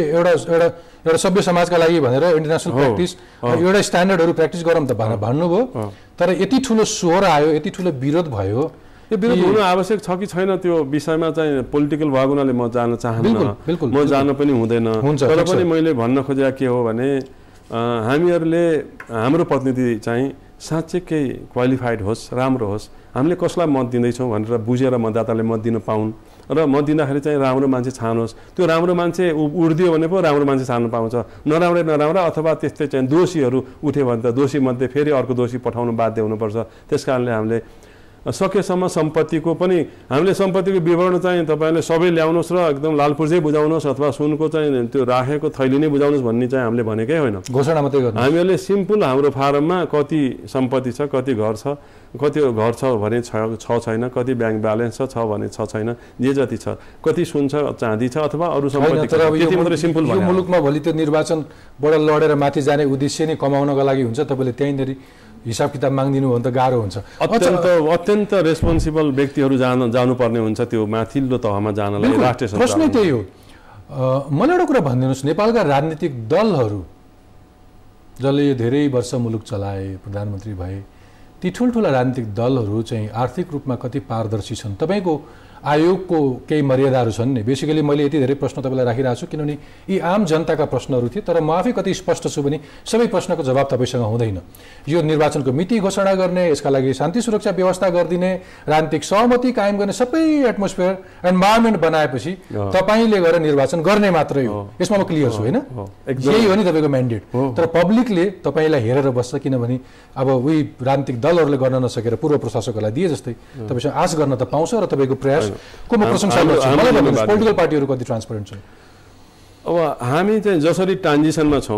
एउटा सभ्य समाजका लागि भनेर इन्टरनेसनल प्र्याक्टिस एउटा स्ट्यान्डर्डहरू प्र्याक्टिस गरौँ त भन्नुभयो, तर यति ठुलो स्वर आयो, यति ठुलो विरोध भयो। यो विरोध हुनु आवश्यक छ कि छैन त्यो विषयमा चाहिँ पोलिटिकल भएको हुनाले म जान चाहन्न, म जान पनि हुँदैन। तर पनि मैले भन्न खोजेको के हो भने हामीहरूले हाम्रो प्रतिनिधि चाहिँ साँच्चै केही क्वालिफाइड होस्, राम्रो होस्। हामीले कसलाई मत दिँदैछौँ भनेर बुझेर मतदाताले मत दिन पाउन् र मत दिँदाखेरि चाहिँ राम्रो मान्छे छानोस्। त्यो राम्रो मान्छे उड्दियो भने पो राम्रो मान्छे छान्नु पाउँछ। नराम्रा अथवा त्यस्तै चाहिँ दोषीहरू उठ्यो भने त दोषी मध्ये फेरि अर्को दोषी पठाउनु बाध्य हुनुपर्छ। त्यस कारणले हामीले सकेसम्म सम्पत्तिको पनि हामीले सम्पत्तिको विवरण चाहिँ तपाईँले सबै ल्याउनुहोस् र एकदम लालपुर्जै बुझाउनुहोस् अथवा सुनको चाहिँ त्यो राखेको थैली नै बुझाउनुहोस् भन्ने चाहिँ हामीले भनेकै होइन, घोषणा मात्रै गर्नु। हामीहरूले सिम्पल हाम्रो फारममा कति सम्पत्ति छ, कति घर छ, कति घर छ भने छ छैन, कति ब्याङ्क ब्यालेन्स छ भने छ छैन, जे जति छ, कति सुन छ, चाँदी छ अथवा अरू सम्पत्ति, त्यति मात्रै सिम्पल भयो। यो मुलुकमा भोलि त्यो निर्वाचनबाट लडेर माथि जाने उद्देश्य नै कमाउनका लागि हुन्छ। तपाईँले त्यहीँनिर हिसाब किताब माग्दिनु हो भने त गाह्रो हुन्छ। अत्यन्त रेस्पोन्सिबल व्यक्तिहरू जानुपर्ने हुन्छ त्यो माथिल्लो तहमा जानलाई। राष्ट्रिय प्रश्न त्यही हो। मलाई एउटा कुरा भनिदिनुहोस्, नेपालका राजनीतिक दलहरू जसले यो धेरै वर्ष मुलुक चलाए, प्रधानमन्त्री भए, ती ठुल्ठुला राजनीतिक दलहरू चाहिँ आर्थिक रूपमा कति पारदर्शी छन्? तपाईँको आयोगको केही मर्यादाहरू छन् नि। बेसिकली मैले यति धेरै प्रश्न तपाईँलाई राखिरहेको छु किनभने यी आम जनताका प्रश्नहरू थिए, तर म आफै कति स्पष्ट छु भने सबै प्रश्नको जवाब तपाईँसँग हुँदैन। यो निर्वाचनको मिति घोषणा गर्ने, यसका लागि शान्ति सुरक्षा व्यवस्था गरिदिने, राजनीतिक सहमति कायम गर्ने सबै एटमोस्फियर एन्भाइरोमेन्ट बनाएपछि तपाईँले गएर निर्वाचन गर्ने मात्रै हो। यसमा म क्लियर छु होइन? यही हो नि तपाईँको म्यान्डेट। तर पब्लिकले तपाईँलाई हेरेर बस्छ किनभने अब उही राजनीतिक दलहरूले गर्न नसकेर पूर्व प्रशासकहरूलाई दिए जस्तै तपाईँसँग आश गर्न त पाउँछ र तपाईँको प्रयास को म प्रशंसा गर्छु। मलाई भन्नुहोस् पोलिटिकल पार्टीहरू कति ट्रान्सपेरेन्ट छन्? अब हामी चाहिँ जसरी ट्रान्जिसनमा छौँ,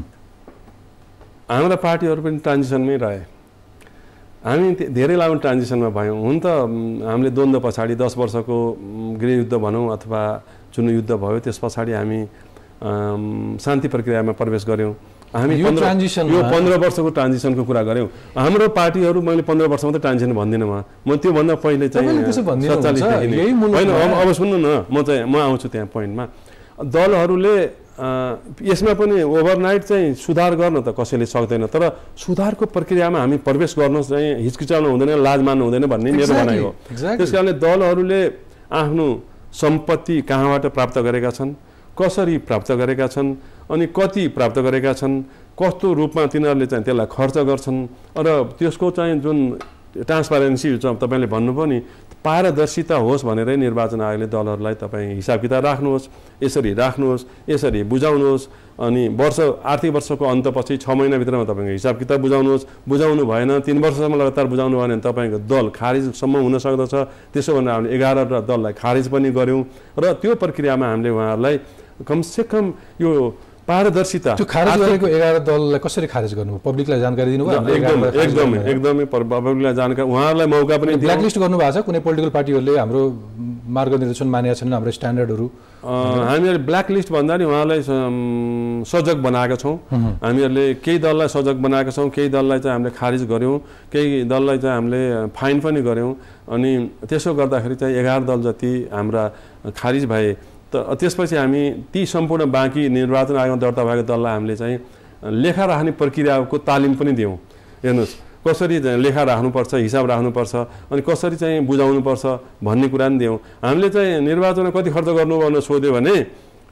हाम्रा पार्टीहरू पनि ट्रान्जिसनमै रहे। हामी धेरै लामो ट्रान्जिसनमा भयौँ। हुन त हामीले द्वन्द्व पछाडि 10 वर्षको गृहयुद्ध भनौँ अथवा जुन युद्ध भयो त्यस पछाडि हामी शान्ति प्रक्रियामा प्रवेश गऱ्यौँ। हामी यो 15 वर्षको ट्रान्जिसनको कुरा गऱ्यौँ। हाम्रो पार्टीहरू मैले 15 वर्ष मात्रै ट्रान्जिसन भन्दिनँ। म त्योभन्दा पहिले चाहिँ 47 होइन। अब सुन्नु न, म आउँछु त्यहाँ पोइन्टमा। दलहरूले यसमा पनि ओभरनाइट चाहिँ सुधार गर्न त कसैले सक्दैन, तर सुधारको प्रक्रियामा हामी प्रवेश गर्न चाहिँ हिचकिचाउनु हुँदैन, लाज मान्नु हुँदैन भन्ने मेरो भनाइ हो। त्यस कारणले दलहरूले आफ्नो सम्पत्ति कहाँबाट प्राप्त गरेका छन्, कसरी प्राप्त गरेका छन्, अनि कति प्राप्त गरेका छन्, कस्तो रूपमा तिनीहरूले चाहिँ त्यसलाई खर्च गर्छन् र त्यसको चाहिँ जुन ट्रान्सपारेन्सी तपाईँले भन्नुभयो नि, पारदर्शिता होस् भनेरै निर्वाचन आयोगले दलहरूलाई तपाईँ हिसाब किताब राख्नुहोस्, यसरी राख्नुहोस्, यसरी बुझाउनुहोस्, अनि आर्थिक वर्षको अन्तपछि 6 महिनाभित्रमा तपाईँको हिसाब किताब बुझाउनु भएन, 3 वर्षसम्म लगातार बुझाउनु भएन भने तपाईँको दल खारिजसम्म हुन सक्दछ। त्यसो भनेर हामीले 11 दललाई खारिज पनि गऱ्यौँ र त्यो प्रक्रियामा हामीले उहाँहरूलाई कमसेकम यो पारदर्शिता। त्यो खारेज गरेको 11 दललाई कसरी खारेज गर्नुभयो? पब्लिकलाई जानकारी दिनुभयो? एकदमै पब्लिकलाई जानकारी, उहाँहरूलाई मौका पनि ब्ल्याकलिस्ट गर्नुभएको छ? कुनै पोलिटिकल पार्टीहरूले हाम्रो मार्गनिर्देशन मानेका छन्, हाम्रो स्ट्यान्डर्डहरू? हामीहरूले ब्ल्याकलिस्ट भन्दा नि उहाँलाई सजग बनाएका छौँ। हामीहरूले केही दललाई सजग बनाएका छौँ, केही दललाई चाहिँ हामीले खारिज गऱ्यौँ, केही दललाई चाहिँ हामीले फाइन पनि गऱ्यौँ। अनि त्यसो गर्दाखेरि चाहिँ 11 दल जति हाम्रा खारिज भए। त्यसपछि हामी ती सम्पूर्ण बाँकी निर्वाचन आयोगमा दर्ता भएको दललाई हामीले चाहिँ लेखा राख्ने प्रक्रियाको तालिम पनि दियौँ। हेर्नुहोस् कसरी लेखा राख्नुपर्छ, हिसाब राख्नुपर्छ, अनि कसरी चाहिँ बुझाउनुपर्छ भन्ने कुरा पनि दियौँ। हामीले चाहिँ निर्वाचनमा कति खर्च गर्नु भनेर सोध्यो भने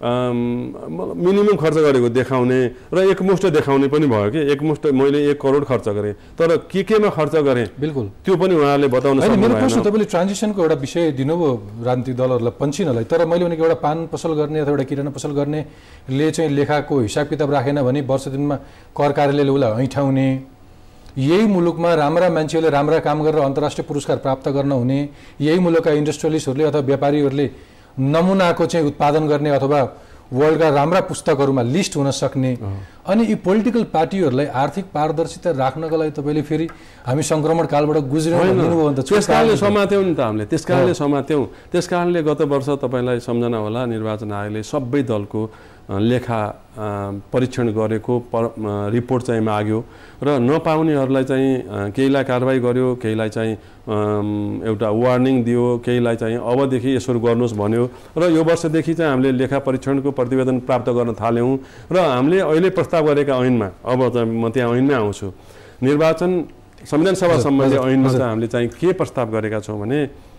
मिनिमम खर्च गरेको देखाउने र एकमुष्ट देखाउने पनि भयो कि एकमुष्ट मैले 1 करोड खर्च गरेँ तर केमा खर्च गरेँ बिल्कुल त्यो पनि उहाँहरूले बताउन सक्नु मेरो प्रश्न तपाईँले ट्रान्जिसनको एउटा विषय दिनुभयो राजनीतिक दलहरूलाई पन्छिनलाई तर मैले भनेको एउटा पान पसल गर्ने अथवा एउटा किराना पसल गर्नेले चाहिँ लेखाको हिसाब किताब राखेन भने वर्ष दिनमा कर कार्यालयले उसलाई ऐठाउने यही मुलुकमा राम्रा मान्छेहरूले राम्रा काम गरेर अन्तर्राष्ट्रिय पुरस्कार प्राप्त गर्न हुने यही मुलुकका इन्डस्ट्रियलिस्टहरूले अथवा व्यापारीहरूले नमुनाको चाहिँ उत्पादन गर्ने अथवा वर्ल्डका राम्रा पुस्तकहरूमा लिस्ट हुन सक्ने अनि यी पोलिटिकल पार्टीहरूलाई आर्थिक पारदर्शिता राख्नका लागि तपाईँले फेरि हामी सङ्क्रमण कालबाट गुज्रिनुभयो भने त त्यसकारणले समात्यौँ नि त हामीले त्यसकारणले समात्यौँ त्यसकारणले गत वर्ष तपाईँलाई सम्झना होला निर्वाचन आयोगले सबै दलको लेखा परीक्षण गरेको रिपोर्ट चाहिँ माग्यो र नपाउनेहरूलाई चाहिँ केहीलाई कारबाही गर्यो केहीलाई चाहिँ एउटा वार्निङ दियो केहीलाई चाहिँ अबदेखि यसो गर्नुहोस् भन्यो र यो वर्षदेखि चाहिँ हामीले लेखा परीक्षणको प्रतिवेदन प्राप्त गर्न थाल्यौँ र हामीले अहिले प्रस्ताव गरेका ऐनमा अब चाहिँ म त्यहाँ ऐनमै आउँछु निर्वाचन संविधान सभा सम्बन्धी ऐनमा चाहिँ हामीले चाहिँ के प्रस्ताव गरेका छौँ भने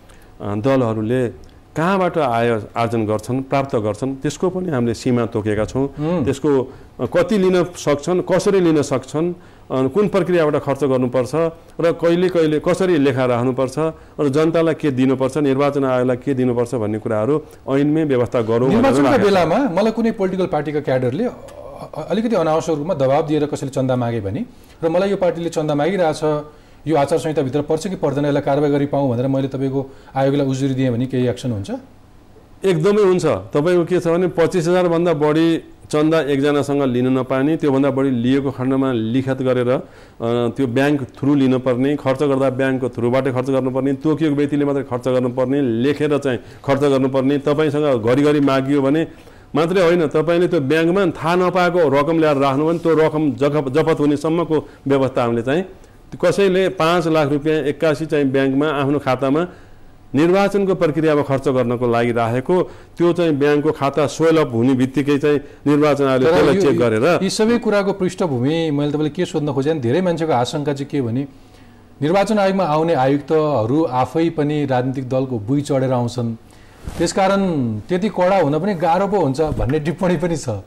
दलहरूले कहाँबाट आय आर्जन गर्छन् प्राप्त गर्छन् त्यसको पनि हामीले सीमा तोकेका छौँ त्यसको कति लिन सक्छन् कसरी लिन सक्छन् कुन प्रक्रियाबाट खर्च गर्नुपर्छ र कहिले कहिले कसरी लेखा राख्नुपर्छ र जनतालाई के दिनुपर्छ निर्वाचन आयोगलाई के दिनुपर्छ भन्ने कुराहरू ऐनमै व्यवस्था गरौँ निर्वाचनको बेलामा मलाई कुनै पोलिटिकल पार्टीका क्याडरले अलिकति अनावश्यक रूपमा दबाब दिएर कसैले चन्दा मागे भने र मलाई यो पार्टीले चन्दा मागिरहेछ यो आचार संहिताभित्र पर्छ कि पर्दैन यसलाई कारबाही गरी पाऊँ भनेर मैले तपाईँको आयोगलाई उजुरी दिएँ भने केही एक्सन हुन्छ एकदमै हुन्छ तपाईँको के छ भने 25,000 भन्दा बढी चन्दा एकजनासँग लिन नपाने त्योभन्दा बढी लिएको खण्डमा लिखत गरेर त्यो ब्याङ्क थ्रु लिनुपर्ने खर्च गर्दा ब्याङ्कको थ्रुबाटै खर्च गर्नुपर्ने तोकिएको व्यक्तिले मात्रै खर्च गर्नुपर्ने लेखेर चाहिँ खर्च गर्नुपर्ने तपाईँसँग घरिघरि मागियो भने मात्रै होइन तपाईँले त्यो ब्याङ्कमा थाहा नपाएको रकम ल्याएर राख्नु भने त्यो रकम जफत हुनेसम्मको व्यवस्था हामीले चाहिँ कसैले 5 लाख रुपियाँ 81 चाहिँ ब्याङ्कमा आफ्नो खातामा निर्वाचनको प्रक्रियामा खर्च गर्नको लागि राखेको त्यो चाहिँ ब्याङ्कको खाता स्वेल अप हुने बित्तिकै चाहिँ निर्वाचन आयोगले त्यसलाई चेक गरेर यी सबै कुराको पृष्ठभूमि मैले तपाईँले के सोध्न खोजेँ भने धेरै मान्छेको आशंका चाहिँ के भने निर्वाचन आयोगमा आउने आयुक्तहरू आफै पनि राजनीतिक दलको बुई चढेर आउँछन् त्यसकारण त्यति कडा हुन पनि गाह्रो पो हुन्छ भन्ने टिप्पणी पनि छ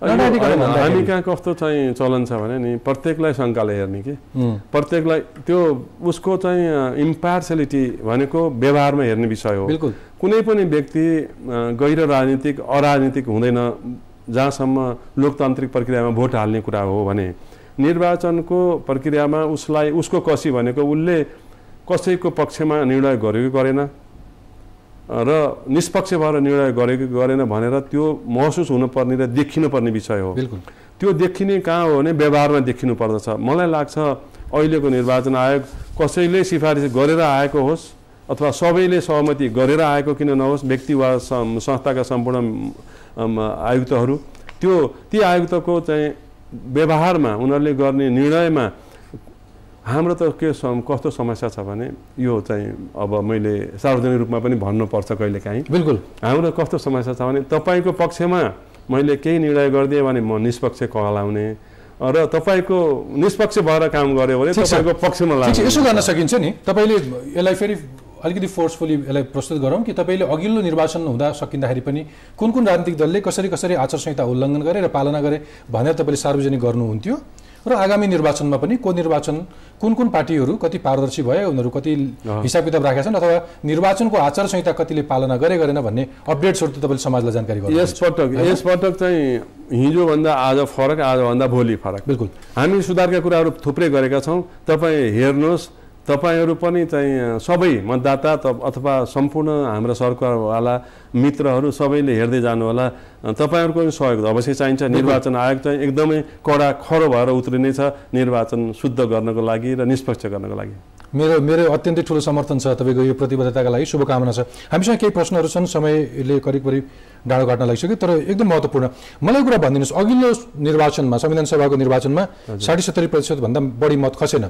हामी कहाँ कस्तो चाहिँ चलन छ भने नि प्रत्येकलाई शङ्काले हेर्ने कि प्रत्येकलाई त्यो उसको चाहिँ इम्पार्सियलिटी भनेको व्यवहारमा हेर्ने विषय हो बिल्कुल कुनै पनि व्यक्ति गैर राजनीतिक अराजनीतिक हुँदैन जहाँसम्म लोकतान्त्रिक प्रक्रियामा भोट हाल्ने कुरा हो भने निर्वाचनको प्रक्रियामा उसलाई उसको कसी भनेको उसले कसैको पक्षमा निर्णय गर्यो कि गरेन र निष्पक्ष भएर निर्णय गरेको गरेन भनेर त्यो महसुस हुनुपर्ने र देखिनुपर्ने विषय हो बिल्कुल त्यो देखिने कहाँ हो भने व्यवहारमा देखिनु पर्दछ मलाई लाग्छ अहिलेको निर्वाचन आयोग कसैले सिफारिस गरेर आएको होस् अथवा सबैले सहमति गरेर आएको किन नहोस् व्यक्ति वा संस्थाका सम्पूर्ण आयुक्तहरू ती आयुक्तको चाहिँ व्यवहारमा उनीहरूले गर्ने निर्णयमा हाम्रो त के कस्तो समस्या छ भने यो चाहिँ अब मैले सार्वजनिक रूपमा पनि भन्नुपर्छ कहिलेकाहीँ बिल्कुल हाम्रो कस्तो समस्या छ भने तपाईँको पक्षमा मैले केही निर्णय गरिदिएँ भने म निष्पक्ष कहलाउने र तपाईँको निष्पक्ष भएर काम गर्यो भने तपाईँको पक्षमा लाग्छ यसो गर्न सकिन्छ नि तपाईँले यसलाई फेरि अलिकति फोर्सफुली यसलाई प्रस्तुत गरौँ कि तपाईँले अघिल्लो निर्वाचन हुँदा सकिँदाखेरि पनि कुन कुन राजनीतिक दलले कसरी कसरी आचार संहिता उल्लङ्घन गरे र पालना गरे भनेर तपाईँले सार्वजनिक गर्नुहुन्थ्यो र आगामी निर्वाचनमा पनि कुन कुन पार्टीहरू कति पारदर्शी भए उनीहरू कति हिसाब किताब राखेका छन् अथवा निर्वाचनको आचार संहिता कतिले पालना गरेन भन्ने अपडेट्सहरू त तपाईँले समाजलाई जानकारी गर्नु यसपटक चाहिँ हिजोभन्दा आज फरक आजभन्दा भोलि फरक बिल्कुल हामी सुधारका कुराहरू थुप्रै गरेका छौँ तपाईँ हेर्नुहोस् तपाईहरू पनि चाहिँ सबै मतदाता अथवा सम्पूर्ण हाम्रो सरकारवाला मित्रहरू सबैले हेर्दै जानु होला तपाईहरूको पनि सहयोग अवश्य चाहिन्छ निर्वाचन आयोग चाहिँ एकदमै कडा खरो भएर उत्रिने छ निर्वाचन शुद्ध गर्नको लागि र निष्पक्ष गर्नको लागि मेरो अत्यन्तै ठुलो समर्थन छ तपाईँको यो प्रतिबद्धताका लागि शुभकामना छ हामीसँग केही प्रश्नहरू छन् समयले करिब डाँडो काट्न लागिसक्यो तर एकदम महत्त्वपूर्ण मलाई कुरा भनिदिनुहोस् अघिल्लो निर्वाचनमा संविधान सभाको निर्वाचनमा 70% भन्दा बढी मत खसेन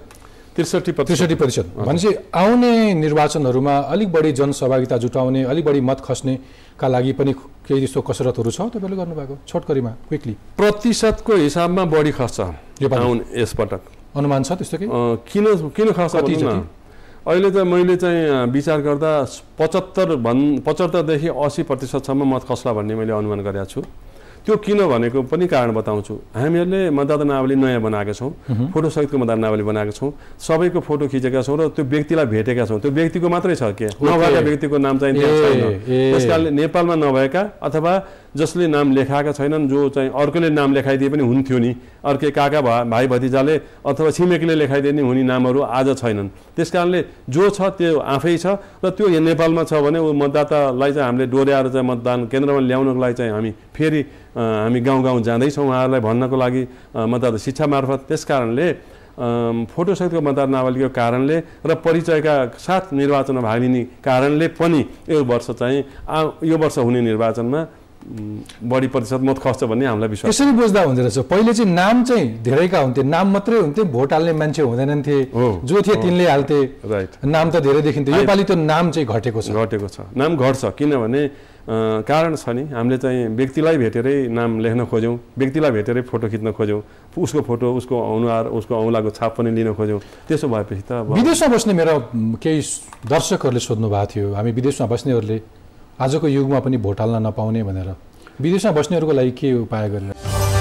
63% भनेपछि आउने निर्वाचनहरूमा अलिक बढी जनसहभागिता जुटाउने अलिक बढी मत खस्नेका लागि पनि केही त्यस्तो कसरतहरू छ तपाईँले गर्नुभएको छोटकरीमा क्विकली प्रतिशतको हिसाबमा बढी खस्छ यसपटक अनुमान छ त्यस्तो किन खस्छ अहिले चाहिँ मैले चाहिँ विचार गर्दा 75 देखि 80% मत खस्ला भन्ने मैले अनुमान गरेको छु। त्यो किन भनेको पनि कारण बताउँछु। हामीहरूले मतदाता नावली नयाँ बनाएका छौँ, फोटोसहितको मतदाता नावली बनाएका छौँ, सबैको फोटो खिचेका छौँ र त्यो व्यक्तिलाई भेटेका छौँ। त्यो व्यक्तिको मात्रै छ के, नभएका व्यक्तिको नाम चाहिँ त्यहाँ छैन। त्यस कारणले नेपालमा नभएका अथवा जसले नाम लेखाएका छैनन्, जो चाहिँ अर्कोले नाम लेखाइदिए पनि हुन्थ्यो नि, अर्कै काका भाइ भतिजाले अथवा छिमेकीले लेखाइदिए नि हुने नामहरू आज छैनन्। त्यस कारणले जो छ त्यो आफै छ र त्यो नेपालमा छ भने ऊ मतदातालाई चाहिँ हामीले डोर्याएर चाहिँ मतदान केन्द्रमा ल्याउनको लागि चाहिँ हामी फेरि हामी गाउँ गाउँ जाँदैछौँ उहाँहरूलाई भन्नको लागि मतदाता शिक्षा मार्फत। त्यस कारणले फोटोसहितको मतदाता नावलीको कारणले र परिचयका साथ निर्वाचनमा भाग लिने कारणले पनि यो वर्ष हुने निर्वाचनमा बढी प्रतिशत मत खस्छ भन्ने हामीलाई विश्वास। यसरी बुझ्दा हुँदो रहेछ। पहिले चाहिँ नाम चाहिँ धेरैका हुन्थे, नाम मात्रै हुन्थे, भोट हाल्ने मान्छे हुँदैनन् थिए, जो थिए तिनले हाल्थे, राइट। नाम त धेरै देखिन्थ्यो। योपालि त नाम चाहिँ घटेको छ। नाम घट्छ किनभने कारण छ नि, हामीले चाहिँ व्यक्तिलाई भेटेरै नाम लेख्न खोज्यौँ, व्यक्तिलाई भेटेरै फोटो खिच्न खोज्यौँ, उसको फोटो, उसको अनुहार, उसको औँलाको छाप पनि लिन खोज्यौँ। त्यसो भएपछि त विदेशमा बस्ने मेरा केही दर्शकहरूले सोध्नु भएको थियो, हामी विदेशमा बस्नेहरूले आजको युगमा पनि भोट हाल्न नपाउने भनेर, विदेशमा बस्नेहरूको लागि के उपाय गरेर?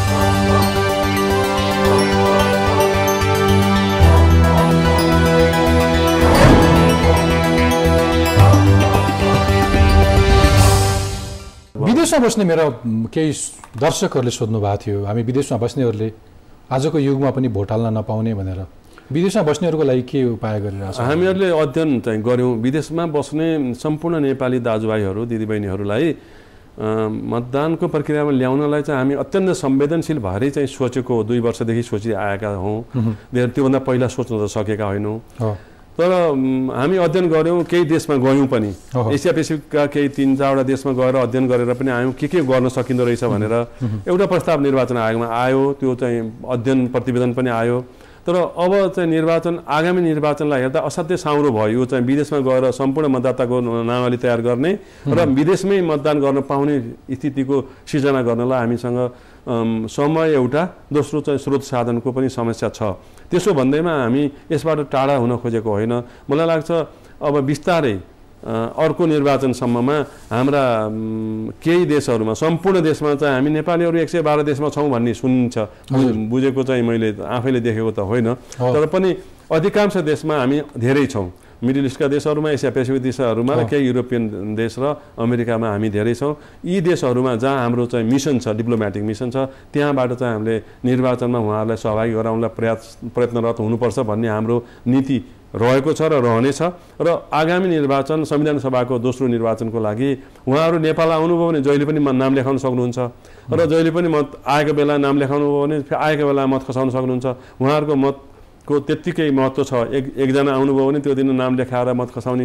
विदेशमा बस्ने मेरा केही दर्शकहरूले सोध्नु भएको थियो, हामी विदेशमा बस्नेहरूले आजको युगमा पनि भोट हाल्न नपाउने भनेर, विदेशमा बस्नेहरूको लागि के उपाय गरिरहेको छ? हामीहरूले अध्ययन चाहिँ गऱ्यौँ। विदेशमा बस्ने सम्पूर्ण नेपाली दाजुभाइहरू दिदीबहिनीहरूलाई मतदानको प्रक्रियामा ल्याउनलाई चाहिँ हामी अत्यन्त संवेदनशील भएरै चाहिँ सोचेको 2 वर्षदेखि सोचिआएका हौँ। त्योभन्दा पहिला सोच्न त सकेका होइनौँ। तर हामी अध्ययन गऱ्यौँ, केही देशमा गयौँ पनि, एसिया पेसिफिकका केही 3-4वटा देशमा गएर अध्ययन गरेर पनि आयौँ के गर्न सकिँदो रहेछ भनेर। एउटा प्रस्ताव निर्वाचन आयोगमा आयो, त्यो चाहिँ अध्ययन प्रतिवेदन पनि आयो। तर अब चाहिँ आगामी निर्वाचनलाई हेर्दा असाध्यै साउरो भयो। यो चाहिँ विदेशमा गएर सम्पूर्ण मतदाताको नामावली तयार गर्ने र विदेशमै मतदान गर्न पाउने स्थितिको सिर्जना गर्नलाई हामीसँग समय एउटा, दोस्रो चाहिँ स्रोत साधनको पनि समस्या छ। त्यसो भन्दैमा हामी यसबाट टाढा हुन खोजेको होइन। मलाई लाग्छ अब बिस्तारै अर्को निर्वाचनसम्ममा हाम्रा केही देशहरूमा, सम्पूर्ण देशमा चाहिँ हामी नेपालीहरू 112 देशमा छौँ भन्ने सुनिन्छ, बुझेको चाहिँ मैले आफैले देखेको त होइन, तर पनि अधिकांश देशमा हामी धेरै छौँ। मिडल इस्टका देशहरूमा, एसिया पेसिफिक देशहरूमा र केही युरोपियन देश र अमेरिकामा हामी धेरै छौँ। यी देशहरूमा जहाँ हाम्रो चाहिँ मिसन छ, डिप्लोमेटिक मिसन छ, त्यहाँबाट चाहिँ हामीले निर्वाचनमा उहाँहरूलाई सहभागी गराउनलाई प्रयत्नरत हुनुपर्छ भन्ने हाम्रो नीति रहेको छ र रहनेछ। र आगामी निर्वाचन संविधान सभाको दोस्रो निर्वाचनको लागि उहाँहरू नेपाल आउनुभयो भने जहिले पनि नाम लेखाउन सक्नुहुन्छ र जहिले पनि मत आएको बेला नाम लेखाउनु भयो भने आएको बेला मत खसाउन सक्नुहुन्छ। उहाँहरूको मतको त्यत्तिकै महत्त्व छ। एकजना आउनुभयो भने त्यो दिन नाम लेखाएर मत खसाउने,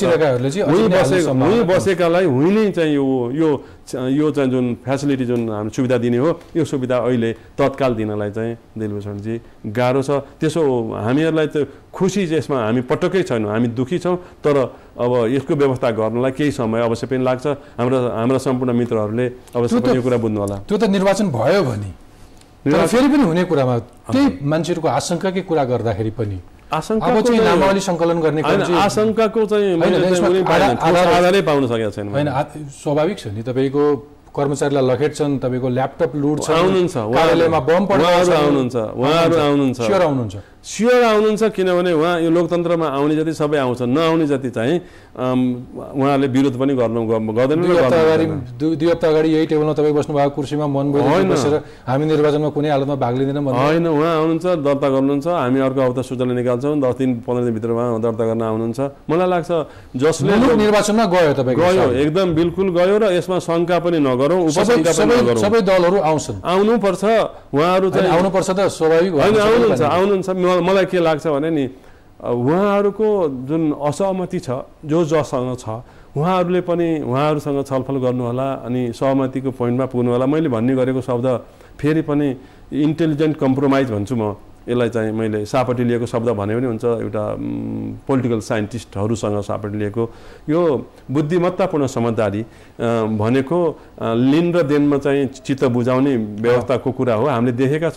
बसेकालाई हुने चाहिँ यो चाहिँ जुन फेसिलिटी, जुन हामी सुविधा दिने हो, यो सुविधा अहिले तत्काल दिनलाई चाहिँ दिलभूषणजी गाह्रो छ। त्यसो हामीहरूलाई त खुसी यसमा हामी पटक्कै छैनौँ, हामी दुःखी छौँ। तर अब यसको व्यवस्था गर्नलाई केही समय अवश्य पनि लाग्छ। हाम्रा सम्पूर्ण मित्रहरूले अवश्य पनि यो कुरा बुझ्नु होला। त्यो त निर्वाचन भयो भने फेरि पनि हुने कुरामा त्यही मान्छेहरूको आशंकाकै कुरा गर्दाखेरि पनि अब चाहिँ नामावली सङ्कलन गर्ने आशंकाको चाहिँ आधारै पाउन सकेको छैन। होइन, स्वाभाविक छ नि, तपाईँको कर्मचारीलाई लखेट्छन्, तपाईँको ल्यापटप लुट छ, आउनुहुन्छ, कार्यालयमा बम पड्छ, उहाँहरू आउनुहुन्छ, स्योर आउनुहुन्छ। किनभने उहाँ यो लोकतन्त्रमा आउने जति सबै आउँछ, नआउने जति चाहिँ उहाँहरूले विरोध पनि गर्दैनन्। 2 हप्ता अगाडि यही टेबलमा तपाईँ बस्नु भएको कुर्सीमा मन बसेर हामी निर्वाचनमा कुनै हालतमा भाग लिँदैनौँ होइन, उहाँ आउनुहुन्छ, दर्ता गर्नुहुन्छ, हामी अर्को हप्ता सूचना निकाल्छौँ, 10-15 दिनभित्रमा दर्ता गर्न आउनुहुन्छ। मलाई लाग्छ जसले निर्वाचनमा गयो, तपाईँ गयो, एकदम बिल्कुल गयो र यसमा शङ्का पनि नगरौँ, उपशङ्का पनि नगरौँ। सबै दलहरू आउँछन्, आउनुपर्छ, उहाँहरू चाहिँ आउनुपर्छ त स्वाभाविक आउनुहुन्छ। मलाई के लाग्छ भने नि, उहाँहरूको जुन असहमति छ, जसँग छ, उहाँहरूले पनि उहाँहरूसँग छलफल गर्नु होला अनि सहमतिको पोइन्टमा पुग्नु होला। मैले भन्ने गरेको शब्द फेरि पनि इन्टेलिजेन्ट कम्प्रोमाइज भन्छु म यसलाई, चाहिँ मैले सापटी लिएको शब्द भने पनि हुन्छ, एउटा पोलिटिकल साइन्टिस्टहरूसँग सापटी लिएको। यो बुद्धिमत्तापूर्ण समझदारी भनेको लिन र देनमा चाहिँ चित्त बुझाउने व्यवस्थाको कुरा हो। हामीले देखेका छौँ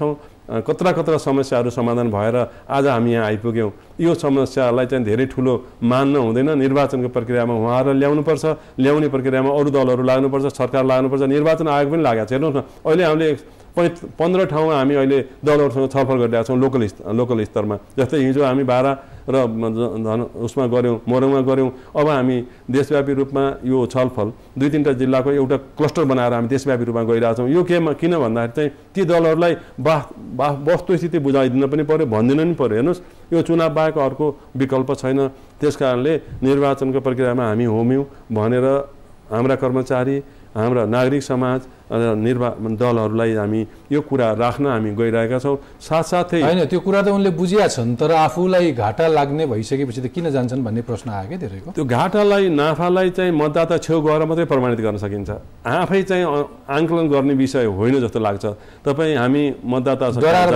कत्रा समस्याहरू समाधान भएर आज हामी यहाँ आइपुग्यौँ। यो समस्यालाई चाहिँ धेरै ठुलो मान्न हुँदैन। निर्वाचनको प्रक्रियामा उहाँहरू ल्याउने प्रक्रियामा अरू दलहरू लाग्नुपर्छ, सरकार लाग्नुपर्छ, निर्वाचन आयोग पनि लागेको छ। हेर्नुहोस् न, अहिले हामीले 15 ठाउँमा हामी अहिले दलहरूसँग छलफल गरिरहेका छौँ लोकल स्तरमा। जस्तै हिजो हामी बारा र उसमा गऱ्यौँ, मोरङमा गऱ्यौँ। अब हामी देशव्यापी रूपमा यो छलफल 2-3टा जिल्लाको एउटा क्लस्टर बनाएर हामी देशव्यापी रूपमा गइरहेछौँ। यो किन भन्दाखेरि चाहिँ ती दलहरूलाई वस्तुस्थिति बुझाइदिन पनि पर्यो, भनिदिन पनि पर्यो। हेर्नुहोस्, यो चुनाव बाहेक अर्को विकल्प छैन। त्यसकारणले निर्वाचनको प्रक्रियामा हामी होम्यौँ भनेर हाम्रा कर्मचारी, हाम्रा नागरिक समाज र दलहरूलाई हामी यो कुरा राख्न हामी गइरहेका छौँ। साथसाथै होइन, त्यो कुरा त उनले बुझिया छन्, तर आफूलाई घाटा लाग्ने भइसकेपछि त किन जान्छन् भन्ने प्रश्न आयो क्या धेरैको। त्यो घाटालाई नाफालाई चाहिँ मतदाता छेउ गएर मात्रै प्रमाणित गर्न सकिन्छ। आफै चाहिँ आङ्कलन गर्ने विषय होइन जस्तो लाग्छ। तपाईँ हामी मतदाता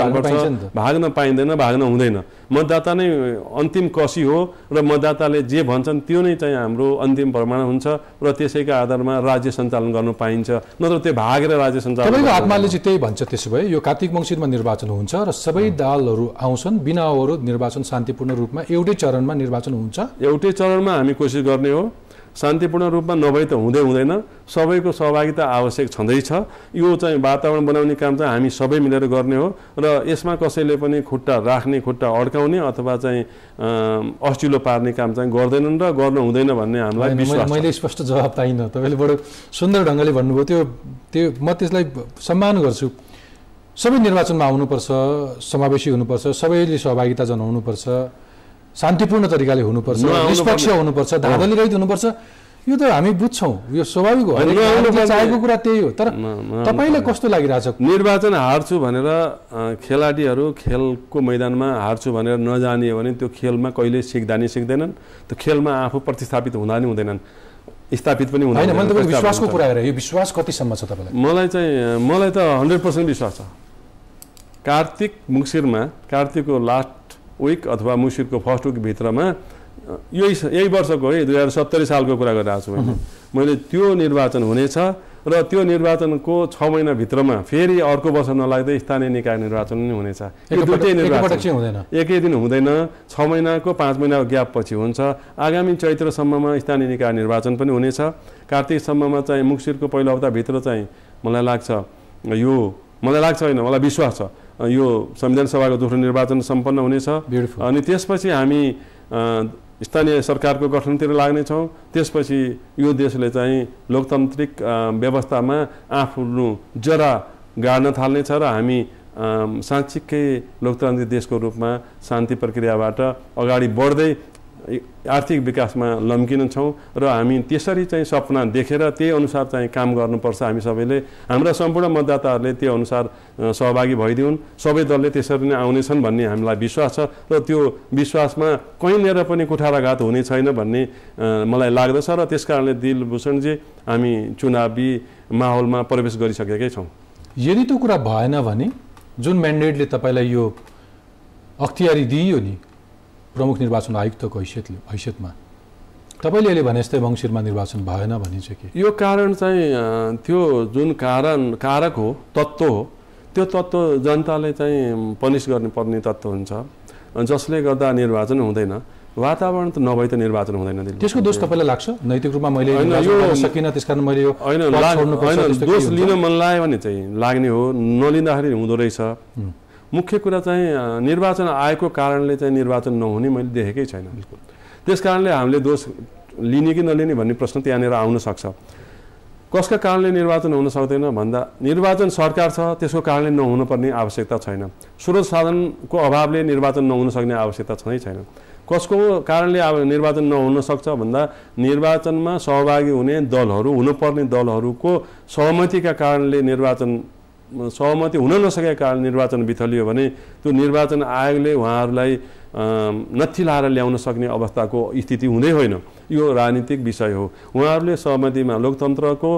भाग्न पाइँदैन, भाग्न हुँदैन। मतदाता नै अन्तिम कसी हो र मतदाताले जे भन्छन् त्यो नै चाहिँ हाम्रो अन्तिम प्रमाण हुन्छ र त्यसैका आधारमा राज्य सञ्चालन गर्नु पाइन्छ। नत्र त्यो भागेर राज्य सञ्चालन तपाईँको आत्माले चाहिँ त्यही भन्छ। त्यसो भए यो कार्तिक मङ्सिरमा निर्वाचन हुन्छ र सबै दलहरू आउँछन्, बिना अवरोध निर्वाचन शान्तिपूर्ण रूपमा एउटै चरणमा निर्वाचन हुन्छ। एउटै चरणमा हामी कोसिस गर्ने हो। शान्तिपूर्ण रूपमा नभए त हुँदैन। सबैको सहभागिता आवश्यक छँदैछ। यो चाहिँ वातावरण बनाउने काम चाहिँ हामी सबै मिलेर गर्ने हो र यसमा कसैले पनि खुट्टा राख्ने, खुट्टा अड्काउने अथवा चाहिँ अस्टिलो पार्ने काम चाहिँ गर्दैनन् र गर्नु हुँदैन भन्ने हामीलाई विश्वास छ। मैले स्पष्ट जवाब पाइनँ। तपाईँले बडो सुन्दर ढङ्गले भन्नुभयो। त्यो म त्यसलाई सम्मान गर्छु। सबै निर्वाचनमा आउनुपर्छ, समावेशी हुनुपर्छ, सबैले सहभागिता जनाउनुपर्छ, शान्तिपूर्ण तरिकाले हुनुपर्छ, निष्पक्ष हुनुपर्छ, धाँधली रहित हुनुपर्छ। यो त हामी बुझ्छौँ, यो स्वाभाविक हो, चाहेको कुरा त्यही हो। तर तपाईँलाई कस्तो लागिरहेछ? निर्वाचन हार्छु भनेर खेलाडीहरू खेलको मैदानमा हार्छु भनेर नजानियो भने त्यो खेलमा कहिले सिक्दैनन्। त्यो खेलमा आफू प्रतिस्थापित हुँदा नि हुँदैनन्, स्थापित पनि हुँदैन। मैले तपाईँको विश्वासको कुरा गरेँ। यो विश्वास कतिसम्म छ तपाईँलाई? मलाई त 100% विश्वास छ। कार्तिक मङ्सिरमा, कार्तिकको लास्ट विक अथवा मङ्सिरको फर्स्ट विक भित्रमा यही वर्षको है 2070 सालको कुरा गरिरहेको छु मैले। त्यो निर्वाचन हुनेछ र त्यो निर्वाचनको 6 महिनाभित्रमा फेरि अर्को वर्ष नलाग्दै स्थानीय निकाय निर्वाचन पनि हुनेछ। यो दुईटै निर्वाचन एकै दिन हुँदैन। 6 महिनाको 5 महिनाको ग्याप पछि हुन्छ। आगामी चैत्रसम्ममा स्थानीय निकाय निर्वाचन पनि हुनेछ। कार्तिकसम्ममा चाहिँ मङ्सिरको पहिलो हप्ताभित्र चाहिँ मलाई लाग्छ होइन, मलाई विश्वास छ यो संविधान सभाको दोस्रो निर्वाचन सम्पन्न हुनेछ। अनि त्यसपछि हामी स्थानीय सरकारको गठनतिर लाग्नेछौँ। त्यसपछि यो देशले चाहिँ लोकतान्त्रिक व्यवस्थामा आफ्नो जरा गाड्न थाल्नेछ र हामी साँच्चीकै लोकतान्त्रिक देशको रूपमा शान्ति प्रक्रियाबाट अगाडि बढ्दै आर्थिक विकासमा लम्किनेछौँ र हामी त्यसरी चाहिँ सपना देखेर त्यही अनुसार चाहिँ काम गर्नुपर्छ। हामी सबैले, हाम्रा सम्पूर्ण मतदाताहरूले त्यो अनुसार सहभागी भइदिउन्। सबै दलले त्यसरी नै आउनेछन् भन्ने हामीलाई विश्वास छ र त्यो विश्वासमा कहीँनिर पनि कुठाराघात हुने छैन भन्ने मलाई लाग्दछ र त्यसकारणले दिलभूषणजी हामी चुनावी माहौलमा प्रवेश गरिसकेकै छौँ। यदि त्यो कुरा भएन भने जुन म्यान्डेटले तपाईँलाई यो अख्तियारी दिइयो नि प्रमुख निर्वाचन आयुक्तको हैसियतमा, तपाईँले अहिले भने जस्तै मङ्सिरमा निर्वाचन भएन भने चाहिँ के? यो कारण चाहिँ त्यो जुन कारक हो, तत्त्व हो, त्यो तत्त्व जनताले चाहिँ पनिस गर्नुपर्ने तत्त्व हुन्छ जसले गर्दा निर्वाचन हुँदैन। वातावरण त नभए त निर्वाचन हुँदैन। त्यसको दोष तपाईँलाई लाग्छ? नैतिक रूपमा मैले सकिनँ त्यसकारण मैले यो दोष लिन मन लाग्यो भने चाहिँ लाग्ने हो, नलिँदाखेरि हुँदो रहेछ। मुख्य कुरा चाहिँ निर्वाचन आएको कारणले चाहिँ निर्वाचन नहुने मैले देखेकै छैन। बिल्कुल त्यस कारणले हामीले दोष लिने कि नलिने भन्ने प्रश्न त्यहाँनिर आउन सक्छ। कसका कारणले निर्वाचन हुन सक्दैन भन्दा निर्वाचन सरकार छ त्यसको कारणले नहुनुपर्ने आवश्यकता छैन। स्रोत साधनको अभावले निर्वाचन नहुन सक्ने आवश्यकता छैन। कसको कारणले अब निर्वाचन नहुन सक्छ भन्दा निर्वाचनमा सहभागी हुने दलहरू, हुनुपर्ने दलहरूको सहमतिका कारणले सहमति हुन नसकेका कारण निर्वाचन बिथलियो भने त्यो निर्वाचन आयोगले उहाँहरूलाई नत्थी लाएर ल्याउन सक्ने अवस्थाको स्थिति हुँदै होइन। यो राजनीतिक विषय हो। उहाँहरूले सहमतिमा लोकतन्त्रको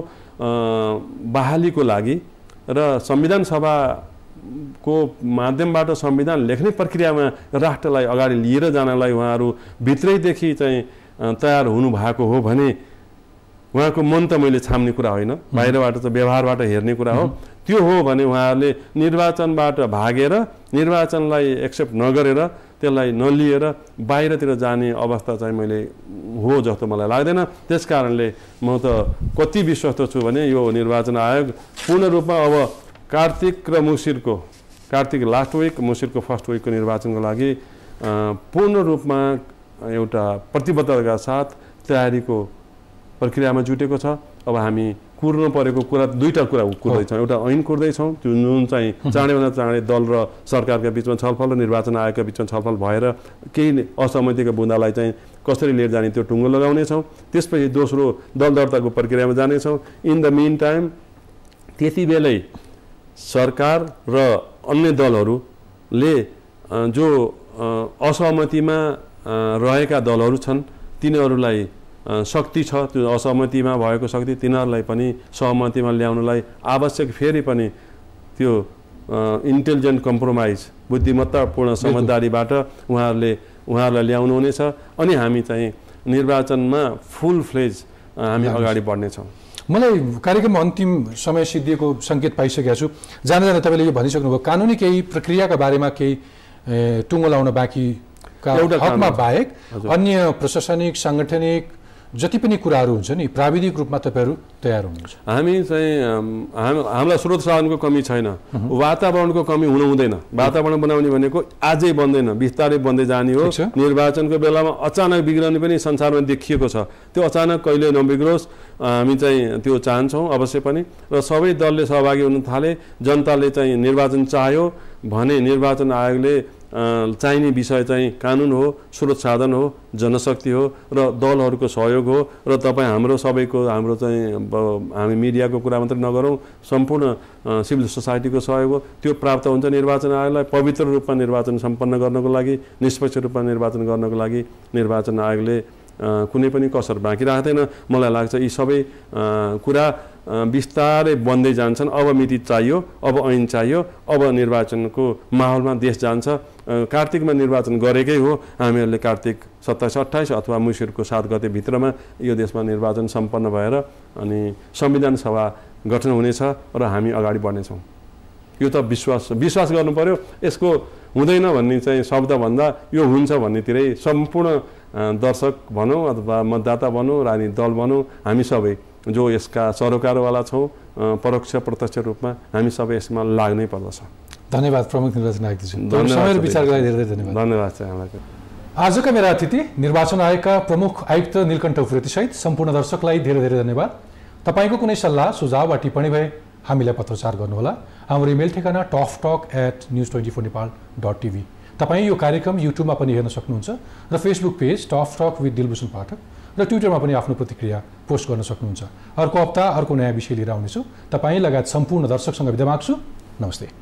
बहालीको लागि र संविधान सभाको माध्यमबाट संविधान लेख्ने प्रक्रियामा राष्ट्रलाई अगाडि लिएर जानलाई उहाँहरू भित्रैदेखि चाहिँ तयार हुनुभएको हो भने उहाँको मन त मैले छाम्ने कुरा होइन, बाहिरबाट त व्यवहारबाट हेर्ने कुरा हो। त्यो हो भने उहाँहरूले निर्वाचनबाट भागेर निर्वाचनलाई एक्सेप्ट नगरेर त्यसलाई नलिएर बाहिरतिर जाने अवस्था चाहिँ मैले हो जस्तो मलाई लाग्दैन। त्यस कारणले म त कति विश्वस्त छु भने यो निर्वाचन आयोग पूर्ण रूपमा अब कार्तिक र मुसिरको कार्तिक लास्ट विक मुसिरको फर्स्ट विकको निर्वाचनको लागि पूर्ण रूपमा एउटा प्रतिबद्धताका साथ तयारीको प्रक्रियामा जुटेको छ। अब हामी कुर्नु परेको कुरा दुईटा कुरा कुर्दैछौँ। एउटा ऐन कुर्दैछौँ जुन चाहिँ चाँडैभन्दा चाँडै दल र सरकारका बिचमा छलफल र निर्वाचन आयोगका बिचमा छलफल भएर केही असहमतिको बुँदालाई चाहिँ कसरी लिएर जाने त्यो टुङ्गो लगाउनेछौँ। त्यसपछि दोस्रो दल दर्ताको प्रक्रियामा जानेछौँ। इन द मिन टाइम त्यति बेलै सरकार र अन्य दलहरूले जो असहमतिमा रहेका दलहरू छन् तिनीहरूलाई शक्ति छ, त्यो असहमतिमा भएको शक्ति तिनीहरूलाई पनि सहमतिमा ल्याउनलाई आवश्यक फेरि पनि त्यो इन्टेलिजेन्ट कम्प्रोमाइज बुद्धिमत्तापूर्ण समझदारीबाट उहाँहरूलाई ल्याउनु हुनेछ। अनि हामी चाहिँ निर्वाचनमा फुल फ्लेज हामी अगाडि बढ्नेछौँ। मलाई कार्यक्रममा अन्तिम समय सिद्धिएको सङ्केत पाइसकेको छु। जाँदा जाँदा तपाईँले यो भनिसक्नुभयो कानुनी केही प्रक्रियाका बारेमा केही टुङ्गो लाउन बाँकी हकमा बाहेक अन्य प्रशासनिक साङ्गठनिक जति पनि कुराहरू हुन्छ नि प्राविधिक रूपमा तपाईँहरू तयार हुनुहुन्छ। हामी चाहिँ हामीलाई स्रोत साधनको कमी छैन, वातावरणको कमी हुनु हुँदैन। वातावरण बनाउने भनेको आजै बन्दैन, बिस्तारै बन्दै जाने हो। निर्वाचनको बेलामा अचानक बिग्रने पनि संसारमा देखिएको छ। त्यो अचानक कहिले नबिग्रोस् हामी चाहिँ त्यो चाहन्छौँ अवश्य पनि। र सबै दलले सहभागी हुन थाले, जनताले चाहिँ निर्वाचन चाह्यो भने निर्वाचन आयोगले चाहिने विषय चाहिँ कानुन हो, स्रोत साधन हो, जनशक्ति हो र दलहरूको सहयोग हो। र तपाईँ हाम्रो सबैको हाम्रो चाहिँ हामी मिडियाको कुरा मात्रै नगरौँ, सम्पूर्ण सिभिल सोसाइटीको सहयोग हो। त्यो प्राप्त हुन्छ निर्वाचन आयोगलाई। पवित्र रूपमा निर्वाचन सम्पन्न गर्नको लागि, निष्पक्ष रूपमा निर्वाचन गर्नको लागि निर्वाचन आयोगले कुनै पनि कसर बाँकी राख्दैन। मलाई लाग्छ यी सबै कुरा बिस्तारै बन्दै जान्छन्। अब मिति चाहियो, अब ऐन चाहियो, अब निर्वाचनको माहौलमा देश जान्छ। कार्तिकमा निर्वाचन गरेकै हो हामीहरूले। कार्तिक 27-28 अथवा मुसिरको 7 गते भित्रमा यो देशमा निर्वाचन सम्पन्न भएर अनि संविधान सभा गठन हुनेछ र हामी अगाडि बढ्नेछौँ। यो त विश्वास गर्नु पर्यो। यसको हुँदैन भन्ने चाहिँ शब्दभन्दा यो हुन्छ भन्नेतिरै सम्पूर्ण दर्शक भनौँ अथवा मतदाता भनौँ, राजनीतिक दल भनौँ, हामी सबै जो यसका सरोकारवाला छौँ परोक्ष प्रत्यक्ष रूपमा हामी सबै यसमा लाग्नै पर्दछ। धन्यवाद प्रमुख निर्वाचन आयुक्तज्यू। समय र विचारको लागि धेरै धन्यवाद। धन्यवाद चाहिँ हामीलाई। आजका मेरा अतिथि निर्वाचन आयोगका प्रमुख आयुक्त नीलकण्ठ उप्रेती सहित सम्पूर्ण दर्शकलाई धेरै धेरै धन्यवाद। तपाईँको कुनै सल्लाह सुझाव वा टिप्पणी भए हामीलाई पत्रचार गर्नुहोला। हाम्रो इमेल ठेगाना toftalk@news24nepal.tv। तपाईँ यो कार्यक्रम युट्युबमा पनि हेर्न सक्नुहुन्छ र Facebook page tough talk with Dilbhushan Pathak र ट्विटरमा पनि आफ्नो प्रतिक्रिया पोस्ट गर्न सक्नुहुन्छ। अर्को हप्ता अर्को नयाँ विषय लिएर आउनेछु। तपाईँ लगायत सम्पूर्ण दर्शकसँग बिदा माग्छु। नमस्ते।